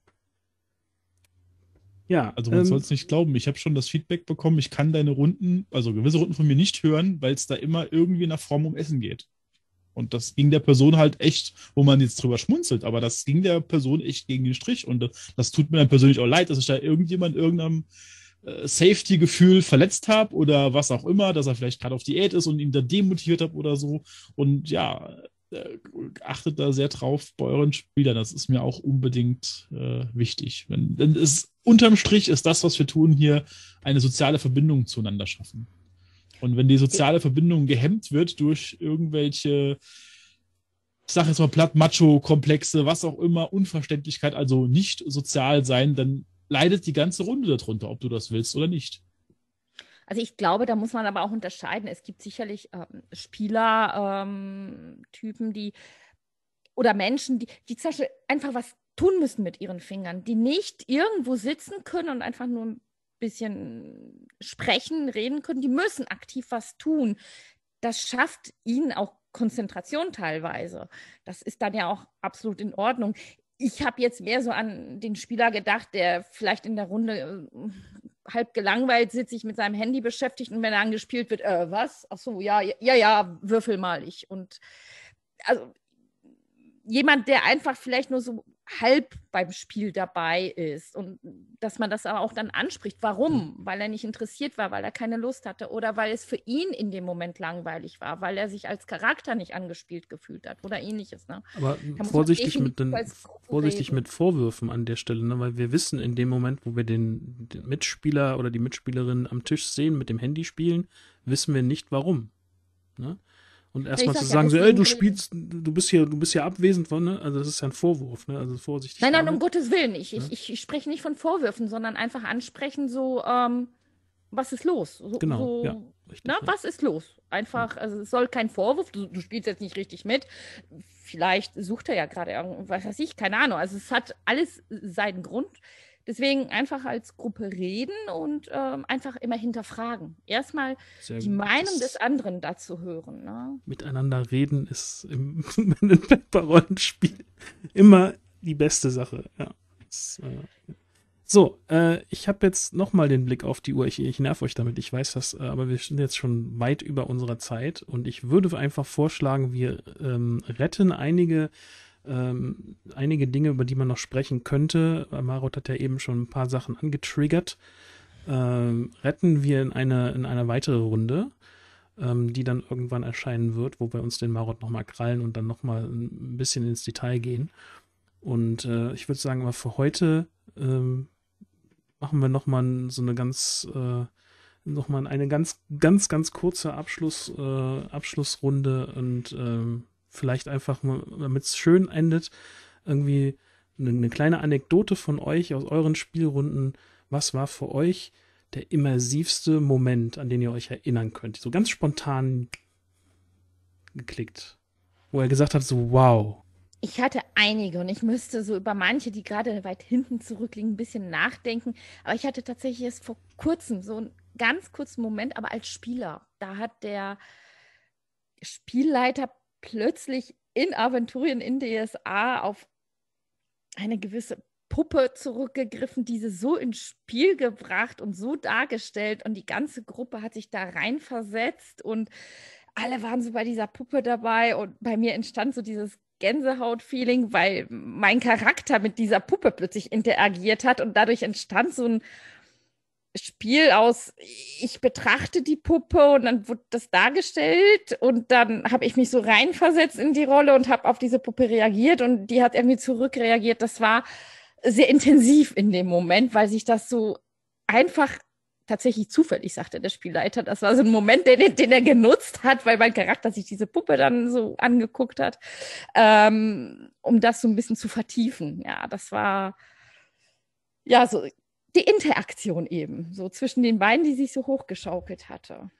Ja, also man ähm, soll es nicht glauben. Ich habe schon das Feedback bekommen, ich kann deine Runden, also gewisse Runden von mir nicht hören, weil es da immer irgendwie nach Form um Essen geht. Und das ging der Person halt echt, wo man jetzt drüber schmunzelt, aber das ging der Person echt gegen den Strich. Und das, das tut mir dann persönlich auch leid, dass ich da irgendjemand irgendeinem äh, Safety-Gefühl verletzt habe oder was auch immer, dass er vielleicht gerade auf Diät ist und ihn da demotiviert habe oder so. Und ja, achtet da sehr drauf bei euren Spielern. Das ist mir auch unbedingt äh, wichtig. Wenn, denn es, unterm Strich ist das, was wir tun, hier eine soziale Verbindung zueinander schaffen. Und wenn die soziale Verbindung gehemmt wird durch irgendwelche, ich sage jetzt mal platt, Macho-Komplexe, was auch immer, Unverständlichkeit, also nicht sozial sein, dann leidet die ganze Runde darunter, ob du das willst oder nicht. Also ich glaube, da muss man aber auch unterscheiden. Es gibt sicherlich ähm, Spielertypen, ähm, die oder Menschen, die, die zum Beispiel einfach was tun müssen mit ihren Fingern, die nicht irgendwo sitzen können und einfach nur ein bisschen sprechen, reden können. Die müssen aktiv was tun. Das schafft ihnen auch Konzentration teilweise. Das ist dann ja auch absolut in Ordnung. Ich habe jetzt mehr so an den Spieler gedacht, der vielleicht in der Runde äh, halb gelangweilt sitzt, sich mit seinem Handy beschäftigt und wenn er angespielt wird, äh, was? Ach so, ja, ja, ja, würfel mal ich. Und also jemand, der einfach vielleicht nur so halb beim Spiel dabei ist und dass man das aber auch dann anspricht. Warum? Mhm. Weil er nicht interessiert war, weil er keine Lust hatte oder weil es für ihn in dem Moment langweilig war, weil er sich als Charakter nicht angespielt gefühlt hat oder ähnliches. Ne? Aber vorsichtig, mit, den, vorsichtig mit Vorwürfen an der Stelle, ne? Weil wir wissen, in dem Moment, wo wir den, den Mitspieler oder die Mitspielerin am Tisch sehen, mit dem Handy spielen, wissen wir nicht, warum. Ne? Und erstmal zu sagen, ja, so, ey, du spielst, du bist hier, du bist hier abwesend von, ne? Also das ist ja ein Vorwurf, ne? Also vorsichtig. Nein, nein, um Gottes Willen. Ich, ja? ich, ich spreche nicht von Vorwürfen, sondern einfach ansprechen, so, ähm, was ist los? So, genau, so, ja. Richtig, na, ja. Was ist los? Einfach, also es soll kein Vorwurf, du, du spielst jetzt nicht richtig mit. Vielleicht sucht er ja gerade irgendwas, weiß ich, keine Ahnung. Also es hat alles seinen Grund. Deswegen einfach als Gruppe reden und ähm, einfach immer hinterfragen. Erstmal die Meinung des anderen dazu hören. Ne? Miteinander reden ist im Rollenspiel immer die beste Sache. Ja. Das, äh, so, äh, ich habe jetzt nochmal den Blick auf die Uhr. Ich, ich nerv euch damit, ich weiß das, aber wir sind jetzt schon weit über unserer Zeit und ich würde einfach vorschlagen, wir ähm, retten einige Ähm, einige Dinge, über die man noch sprechen könnte. Marot hat ja eben schon ein paar Sachen angetriggert. Ähm, retten wir in eine, in eine weitere Runde, ähm, die dann irgendwann erscheinen wird, wo wir uns den Marot nochmal krallen und dann nochmal ein bisschen ins Detail gehen. Und äh, ich würde sagen, aber für heute ähm, machen wir nochmal so eine ganz äh, nochmal eine ganz, ganz, ganz kurze Abschluss, äh, Abschlussrunde und ähm, vielleicht einfach, damit es schön endet, irgendwie eine, eine kleine Anekdote von euch aus euren Spielrunden. Was war für euch der immersivste Moment, an den ihr euch erinnern könnt? So ganz spontan geklickt. Wo er gesagt hat, so wow. Ich hatte einige und ich müsste so über manche, die gerade weit hinten zurückliegen, ein bisschen nachdenken. Aber ich hatte tatsächlich erst vor kurzem so einen ganz kurzen Moment, aber als Spieler. Da hat der Spielleiter plötzlich in Aventurien in D S A auf eine gewisse Puppe zurückgegriffen, diese so ins Spiel gebracht und so dargestellt und die ganze Gruppe hat sich da reinversetzt und alle waren so bei dieser Puppe dabei und bei mir entstand so dieses Gänsehaut-Feeling, weil mein Charakter mit dieser Puppe plötzlich interagiert hat und dadurch entstand so ein Spiel aus, ich betrachte die Puppe und dann wurde das dargestellt und dann habe ich mich so reinversetzt in die Rolle und habe auf diese Puppe reagiert und die hat irgendwie zurückreagiert. Das war sehr intensiv in dem Moment, weil sich das so einfach tatsächlich zufällig, sagte der Spielleiter. Das war so ein Moment, den, den er genutzt hat, weil mein Charakter sich diese Puppe dann so angeguckt hat, ähm, um das so ein bisschen zu vertiefen. Ja, das war ja so die Interaktion eben, so zwischen den beiden, die sich so hochgeschaukelt hatte.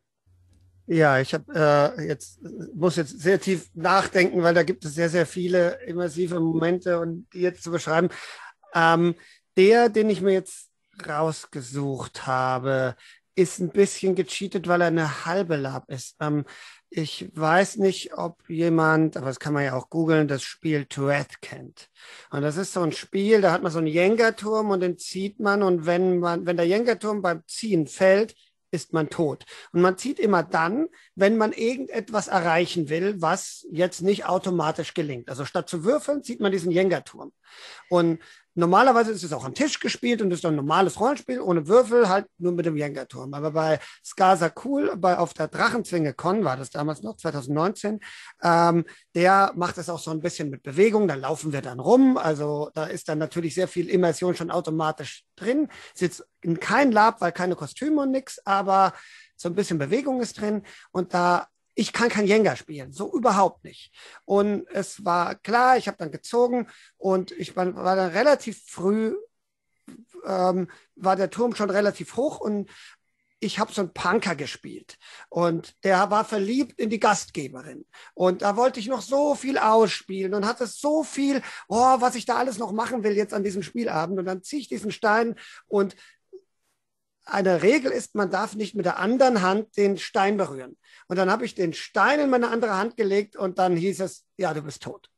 Ja, ich habe äh, jetzt muss jetzt sehr tief nachdenken, weil da gibt es sehr, sehr viele immersive Momente und die jetzt zu beschreiben. Ähm, der, den ich mir jetzt rausgesucht habe, ist ein bisschen gecheatet, weil er eine halbe Lab ist. Ähm, ich weiß nicht, ob jemand, aber das kann man ja auch googeln, das Spiel Thread kennt. Und das ist so ein Spiel, da hat man so einen Jenga-Turm und den zieht man und wenn man, wenn der Jenga-Turm beim Ziehen fällt, ist man tot. Und man zieht immer dann, wenn man irgendetwas erreichen will, was jetzt nicht automatisch gelingt. Also statt zu würfeln, zieht man diesen Jenga-Turm. Und normalerweise ist es auch am Tisch gespielt und ist dann ein normales Rollenspiel ohne Würfel, halt nur mit dem Jenga-Turm. Aber bei Skaza Cool, bei, auf der Drachenzwinge-Con war das damals noch, zwanzig neunzehn, ähm, der macht es auch so ein bisschen mit Bewegung, da laufen wir dann rum. Also da ist dann natürlich sehr viel Immersion schon automatisch drin. Ist jetzt in kein Lab, weil keine Kostüme und nix, aber so ein bisschen Bewegung ist drin. Und da ich kann kein Jenga spielen, so überhaupt nicht. Und es war klar, ich habe dann gezogen und ich war, war dann relativ früh, ähm, war der Turm schon relativ hoch und ich habe so einen Punker gespielt und der war verliebt in die Gastgeberin und da wollte ich noch so viel ausspielen und hatte so viel, oh, was ich da alles noch machen will jetzt an diesem Spielabend und dann ziehe ich diesen Stein und eine Regel ist, man darf nicht mit der anderen Hand den Stein berühren. Und dann habe ich den Stein in meine andere Hand gelegt und dann hieß es, ja, du bist tot.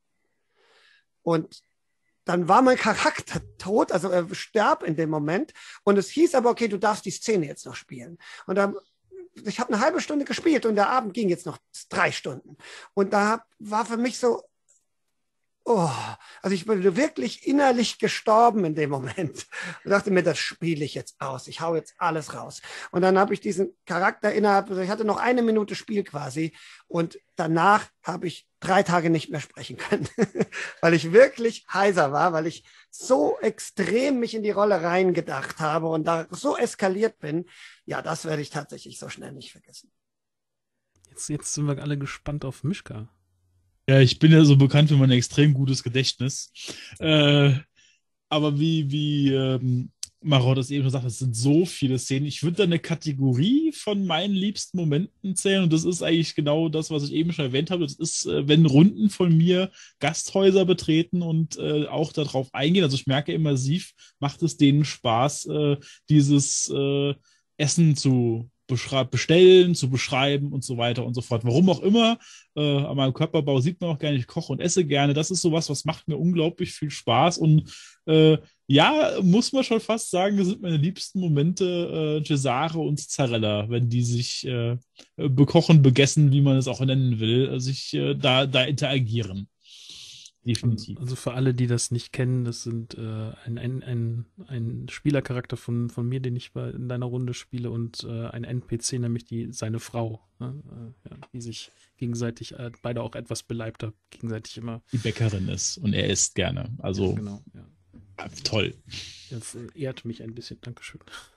Und dann war mein Charakter tot, also er starb in dem Moment. Und es hieß aber, okay, du darfst die Szene jetzt noch spielen. Und dann ich habe eine halbe Stunde gespielt und der Abend ging jetzt noch drei Stunden. Und da war für mich so, oh, also ich bin wirklich innerlich gestorben in dem Moment und dachte mir, das spiele ich jetzt aus. Ich hau jetzt alles raus. Und dann habe ich diesen Charakter innerhalb, also ich hatte noch eine Minute Spiel quasi und danach habe ich drei Tage nicht mehr sprechen können, weil ich wirklich heiser war, weil ich so extrem mich in die Rolle reingedacht habe und da so eskaliert bin. Ja, das werde ich tatsächlich so schnell nicht vergessen. Jetzt, jetzt sind wir alle gespannt auf Mischka. Ja, ich bin ja so bekannt für mein extrem gutes Gedächtnis. Äh, aber wie, wie ähm, Marot das eben schon sagt, es sind so viele Szenen. Ich würde da eine Kategorie von meinen liebsten Momenten zählen und das ist eigentlich genau das, was ich eben schon erwähnt habe. Das ist, äh, wenn Runden von mir Gasthäuser betreten und äh, auch darauf eingehen. Also ich merke immersiv, macht es denen Spaß, äh, dieses äh, Essen zu bestellen, zu beschreiben und so weiter und so fort. Warum auch immer, äh, an meinem Körperbau sieht man auch gerne, ich koche und esse gerne. Das ist sowas, was macht mir unglaublich viel Spaß und äh, ja, muss man schon fast sagen, das sind meine liebsten Momente, äh, Cesare und Zarella, wenn die sich äh, bekochen, begessen, wie man es auch nennen will, sich äh, da, da interagieren. Definitiv. Also für alle, die das nicht kennen, das sind äh, ein, ein, ein, ein Spielercharakter von, von mir, den ich bei, in deiner Runde spiele und äh, ein N P C, nämlich die, seine Frau, ne? äh, ja, die sich gegenseitig, äh, beide auch etwas beleibter, gegenseitig immer. Die Bäckerin ist und er isst gerne. Also ja, genau, ja. Toll. Das ehrt mich ein bisschen, Dankeschön.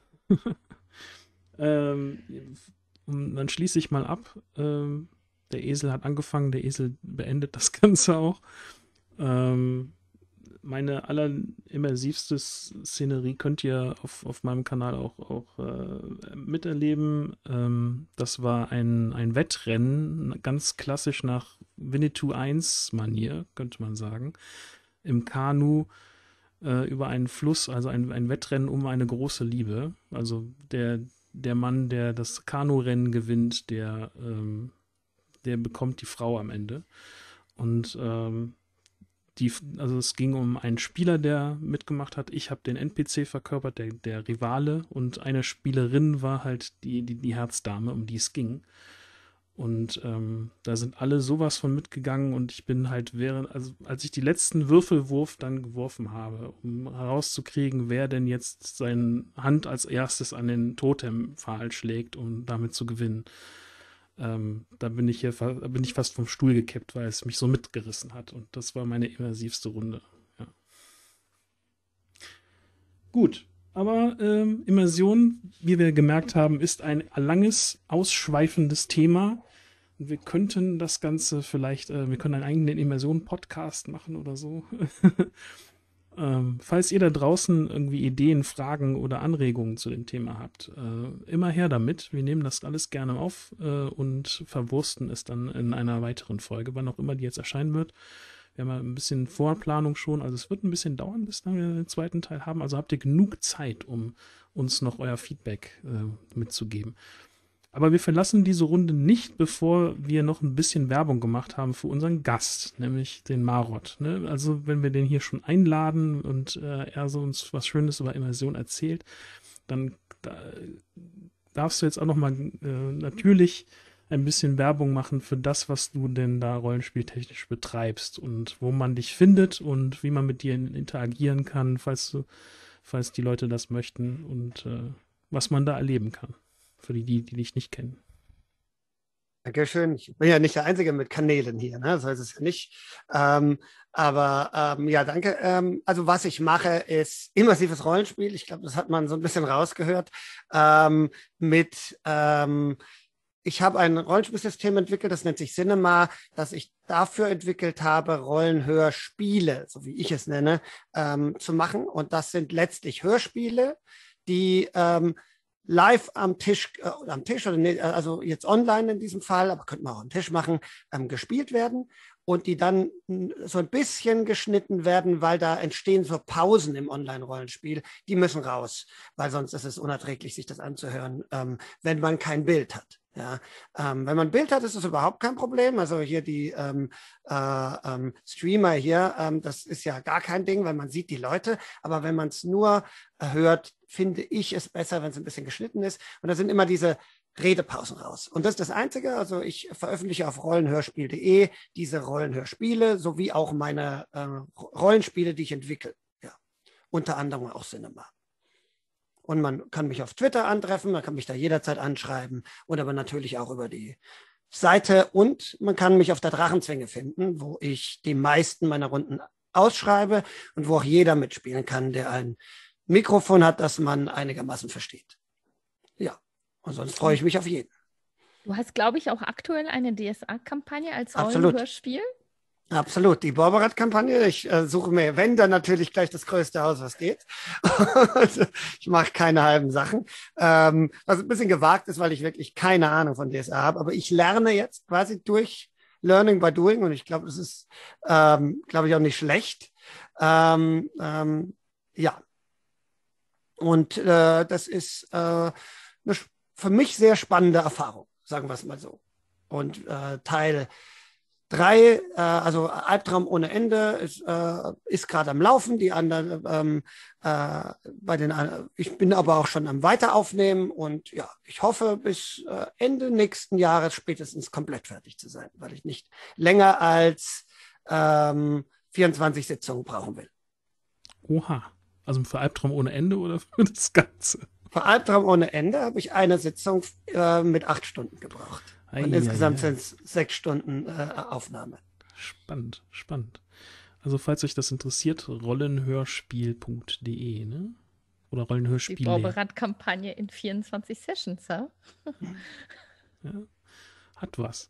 ähm, und dann schließe ich mal ab. Ähm, der Esel hat angefangen, der Esel beendet das Ganze auch. Ähm, meine allerimmersivste Szenerie könnt ihr auf, auf meinem Kanal auch, auch äh, miterleben. Ähm, das war ein, ein Wettrennen, ganz klassisch nach Winnetou eins Manier, könnte man sagen. Im Kanu äh, über einen Fluss, also ein, ein Wettrennen um eine große Liebe. Also der, der Mann, der das Kanurennen gewinnt, der, ähm, der bekommt die Frau am Ende. Und ähm, Die, also es ging um einen Spieler, der mitgemacht hat. Ich habe den N P C verkörpert, der, der Rivale. Und eine Spielerin war halt die, die, die Herzdame, um die es ging. Und ähm, da sind alle sowas von mitgegangen. Und ich bin halt, während, also als ich die letzten Würfelwurf dann geworfen habe, um herauszukriegen, wer denn jetzt seine Hand als erstes an den Totempfahl schlägt, um damit zu gewinnen. Ähm, da bin ich hier da bin ich fast vom Stuhl gekippt, weil es mich so mitgerissen hat. Und das war meine immersivste Runde. Ja. Gut, aber ähm, Immersion, wie wir gemerkt haben, ist ein langes, ausschweifendes Thema. Und wir könnten das Ganze vielleicht, äh, wir können einen eigenen Immersion-Podcast machen oder so. Ähm, falls ihr da draußen irgendwie Ideen, Fragen oder Anregungen zu dem Thema habt, äh, immer her damit. Wir nehmen das alles gerne auf äh, und verwursten es dann in einer weiteren Folge, wann auch immer die jetzt erscheinen wird. Wir haben ja ein bisschen Vorplanung schon, also es wird ein bisschen dauern, bis dann wir den zweiten Teil haben. Also habt ihr genug Zeit, um uns noch euer Feedback äh, mitzugeben. Aber wir verlassen diese Runde nicht, bevor wir noch ein bisschen Werbung gemacht haben für unseren Gast, nämlich den Marot. Ne? Also wenn wir den hier schon einladen und äh, er so uns was Schönes über Immersion erzählt, dann da, darfst du jetzt auch noch mal äh, natürlich ein bisschen Werbung machen für das, was du denn da rollenspieltechnisch betreibst und wo man dich findet und wie man mit dir interagieren kann, falls du, falls die Leute das möchten und äh, was man da erleben kann. Für die, die, die dich nicht kennen. Dankeschön. Ich bin ja nicht der Einzige mit Kanälen hier, ne? So ist es ja nicht. Ähm, aber ähm, ja, danke. Ähm, also was ich mache, ist immersives Rollenspiel. Ich glaube, das hat man so ein bisschen rausgehört. Ähm, mit ähm, ich habe ein Rollenspielsystem entwickelt, das nennt sich Cinema, das ich dafür entwickelt habe, Rollenhörspiele, so wie ich es nenne, ähm, zu machen. Und das sind letztlich Hörspiele, die ähm, live am Tisch, äh, am Tisch oder nee, also jetzt online in diesem Fall, aber könnte man auch am Tisch machen, ähm, gespielt werden und die dann so ein bisschen geschnitten werden, weil da entstehen so Pausen im Online-Rollenspiel, die müssen raus, weil sonst ist es unerträglich, sich das anzuhören, ähm, wenn man kein Bild hat. Ja, ähm, wenn man ein Bild hat, ist das überhaupt kein Problem. Also hier die ähm, äh, ähm, Streamer hier, ähm, das ist ja gar kein Ding, weil man sieht die Leute. Aber wenn man es nur äh, hört, finde ich es besser, wenn es ein bisschen geschnitten ist. Und da sind immer diese Redepausen raus. Und das ist das Einzige, also ich veröffentliche auf rollenhörspiel punkt de diese Rollenhörspiele sowie auch meine äh, Rollenspiele, die ich entwickle. Ja. Unter anderem auch Cinema. Und man kann mich auf Twitter antreffen, man kann mich da jederzeit anschreiben und aber natürlich auch über die Seite und man kann mich auf der Drachenzwinge finden, wo ich die meisten meiner Runden ausschreibe und wo auch jeder mitspielen kann, der ein Mikrofon hat, das man einigermaßen versteht. Ja. Und sonst freue ich mich auf jeden. Du hast, glaube ich, auch aktuell eine D S A-Kampagne als Absolut. Rollenhörspiel. Absolut. Die Borberat-Kampagne. Ich äh, suche mir, wenn, dann natürlich gleich das größte Haus, was geht. Ich mache keine halben Sachen. Ähm, was ein bisschen gewagt ist, weil ich wirklich keine Ahnung von D S A habe. Aber ich lerne jetzt quasi durch Learning by Doing. Und ich glaube, das ist, ähm, glaube ich, auch nicht schlecht. Ähm, ähm, ja. Und äh, das ist äh, eine für mich sehr spannende Erfahrung, sagen wir es mal so. Und äh, Teil drei, äh, also Albtraum ohne Ende, ist, äh, ist gerade am Laufen. Die anderen, ähm, äh, bei den, ich bin aber auch schon am Weiteraufnehmen und ja, ich hoffe, bis äh, Ende nächsten Jahres spätestens komplett fertig zu sein, weil ich nicht länger als ähm, vierundzwanzig Sitzungen brauchen will. Oha. Also für Albtraum ohne Ende oder für das Ganze? Für Albtraum ohne Ende habe ich eine Sitzung äh, mit acht Stunden gebraucht. Ei, Und ei, insgesamt ei. sind es sechs Stunden äh, Aufnahme. Spannend, spannend. Also falls euch das interessiert, rollenhörspiel punkt de, ne? Oder Die Rollenhörspiele. Borberat-Kampagne in vierundzwanzig Sessions, ja? Ja, hat was.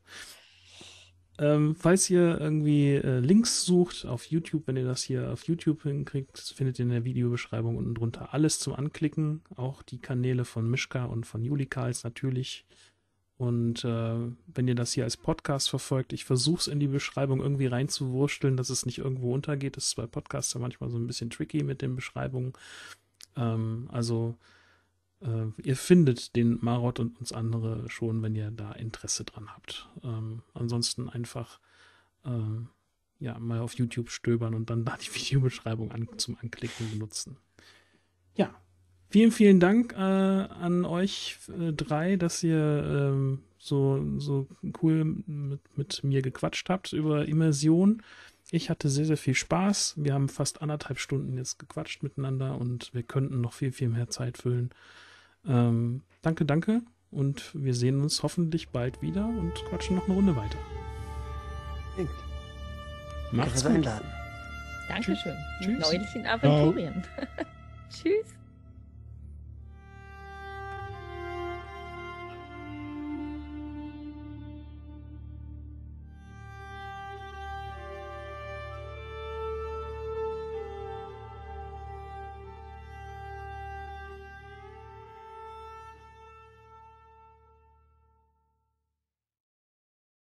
Ähm, falls ihr irgendwie äh, Links sucht auf YouTube, wenn ihr das hier auf YouTube hinkriegt, findet ihr in der Videobeschreibung unten drunter alles zum Anklicken. Auch die Kanäle von Mischka und von Julikals natürlich. Und äh, wenn ihr das hier als Podcast verfolgt, ich versuche es in die Beschreibung irgendwie reinzuwursteln, dass es nicht irgendwo untergeht. Das ist bei Podcasts ja manchmal so ein bisschen tricky mit den Beschreibungen. Ähm, also äh, ihr findet den Marot und uns andere schon, wenn ihr da Interesse dran habt. Ähm, ansonsten einfach ähm, ja mal auf YouTube stöbern und dann da die Videobeschreibung an, zum Anklicken benutzen. Ja. Vielen, vielen Dank äh, an euch äh, drei, dass ihr ähm, so, so cool mit, mit mir gequatscht habt über Immersion. Ich hatte sehr, sehr viel Spaß. Wir haben fast anderthalb Stunden jetzt gequatscht miteinander und wir könnten noch viel, viel mehr Zeit füllen. Ähm, danke, danke und wir sehen uns hoffentlich bald wieder und quatschen noch eine Runde weiter. Klingt. Macht's Danke fürs gut. Einladen. Dankeschön. Tschüss. Neulich in Aventurien. Tschüss.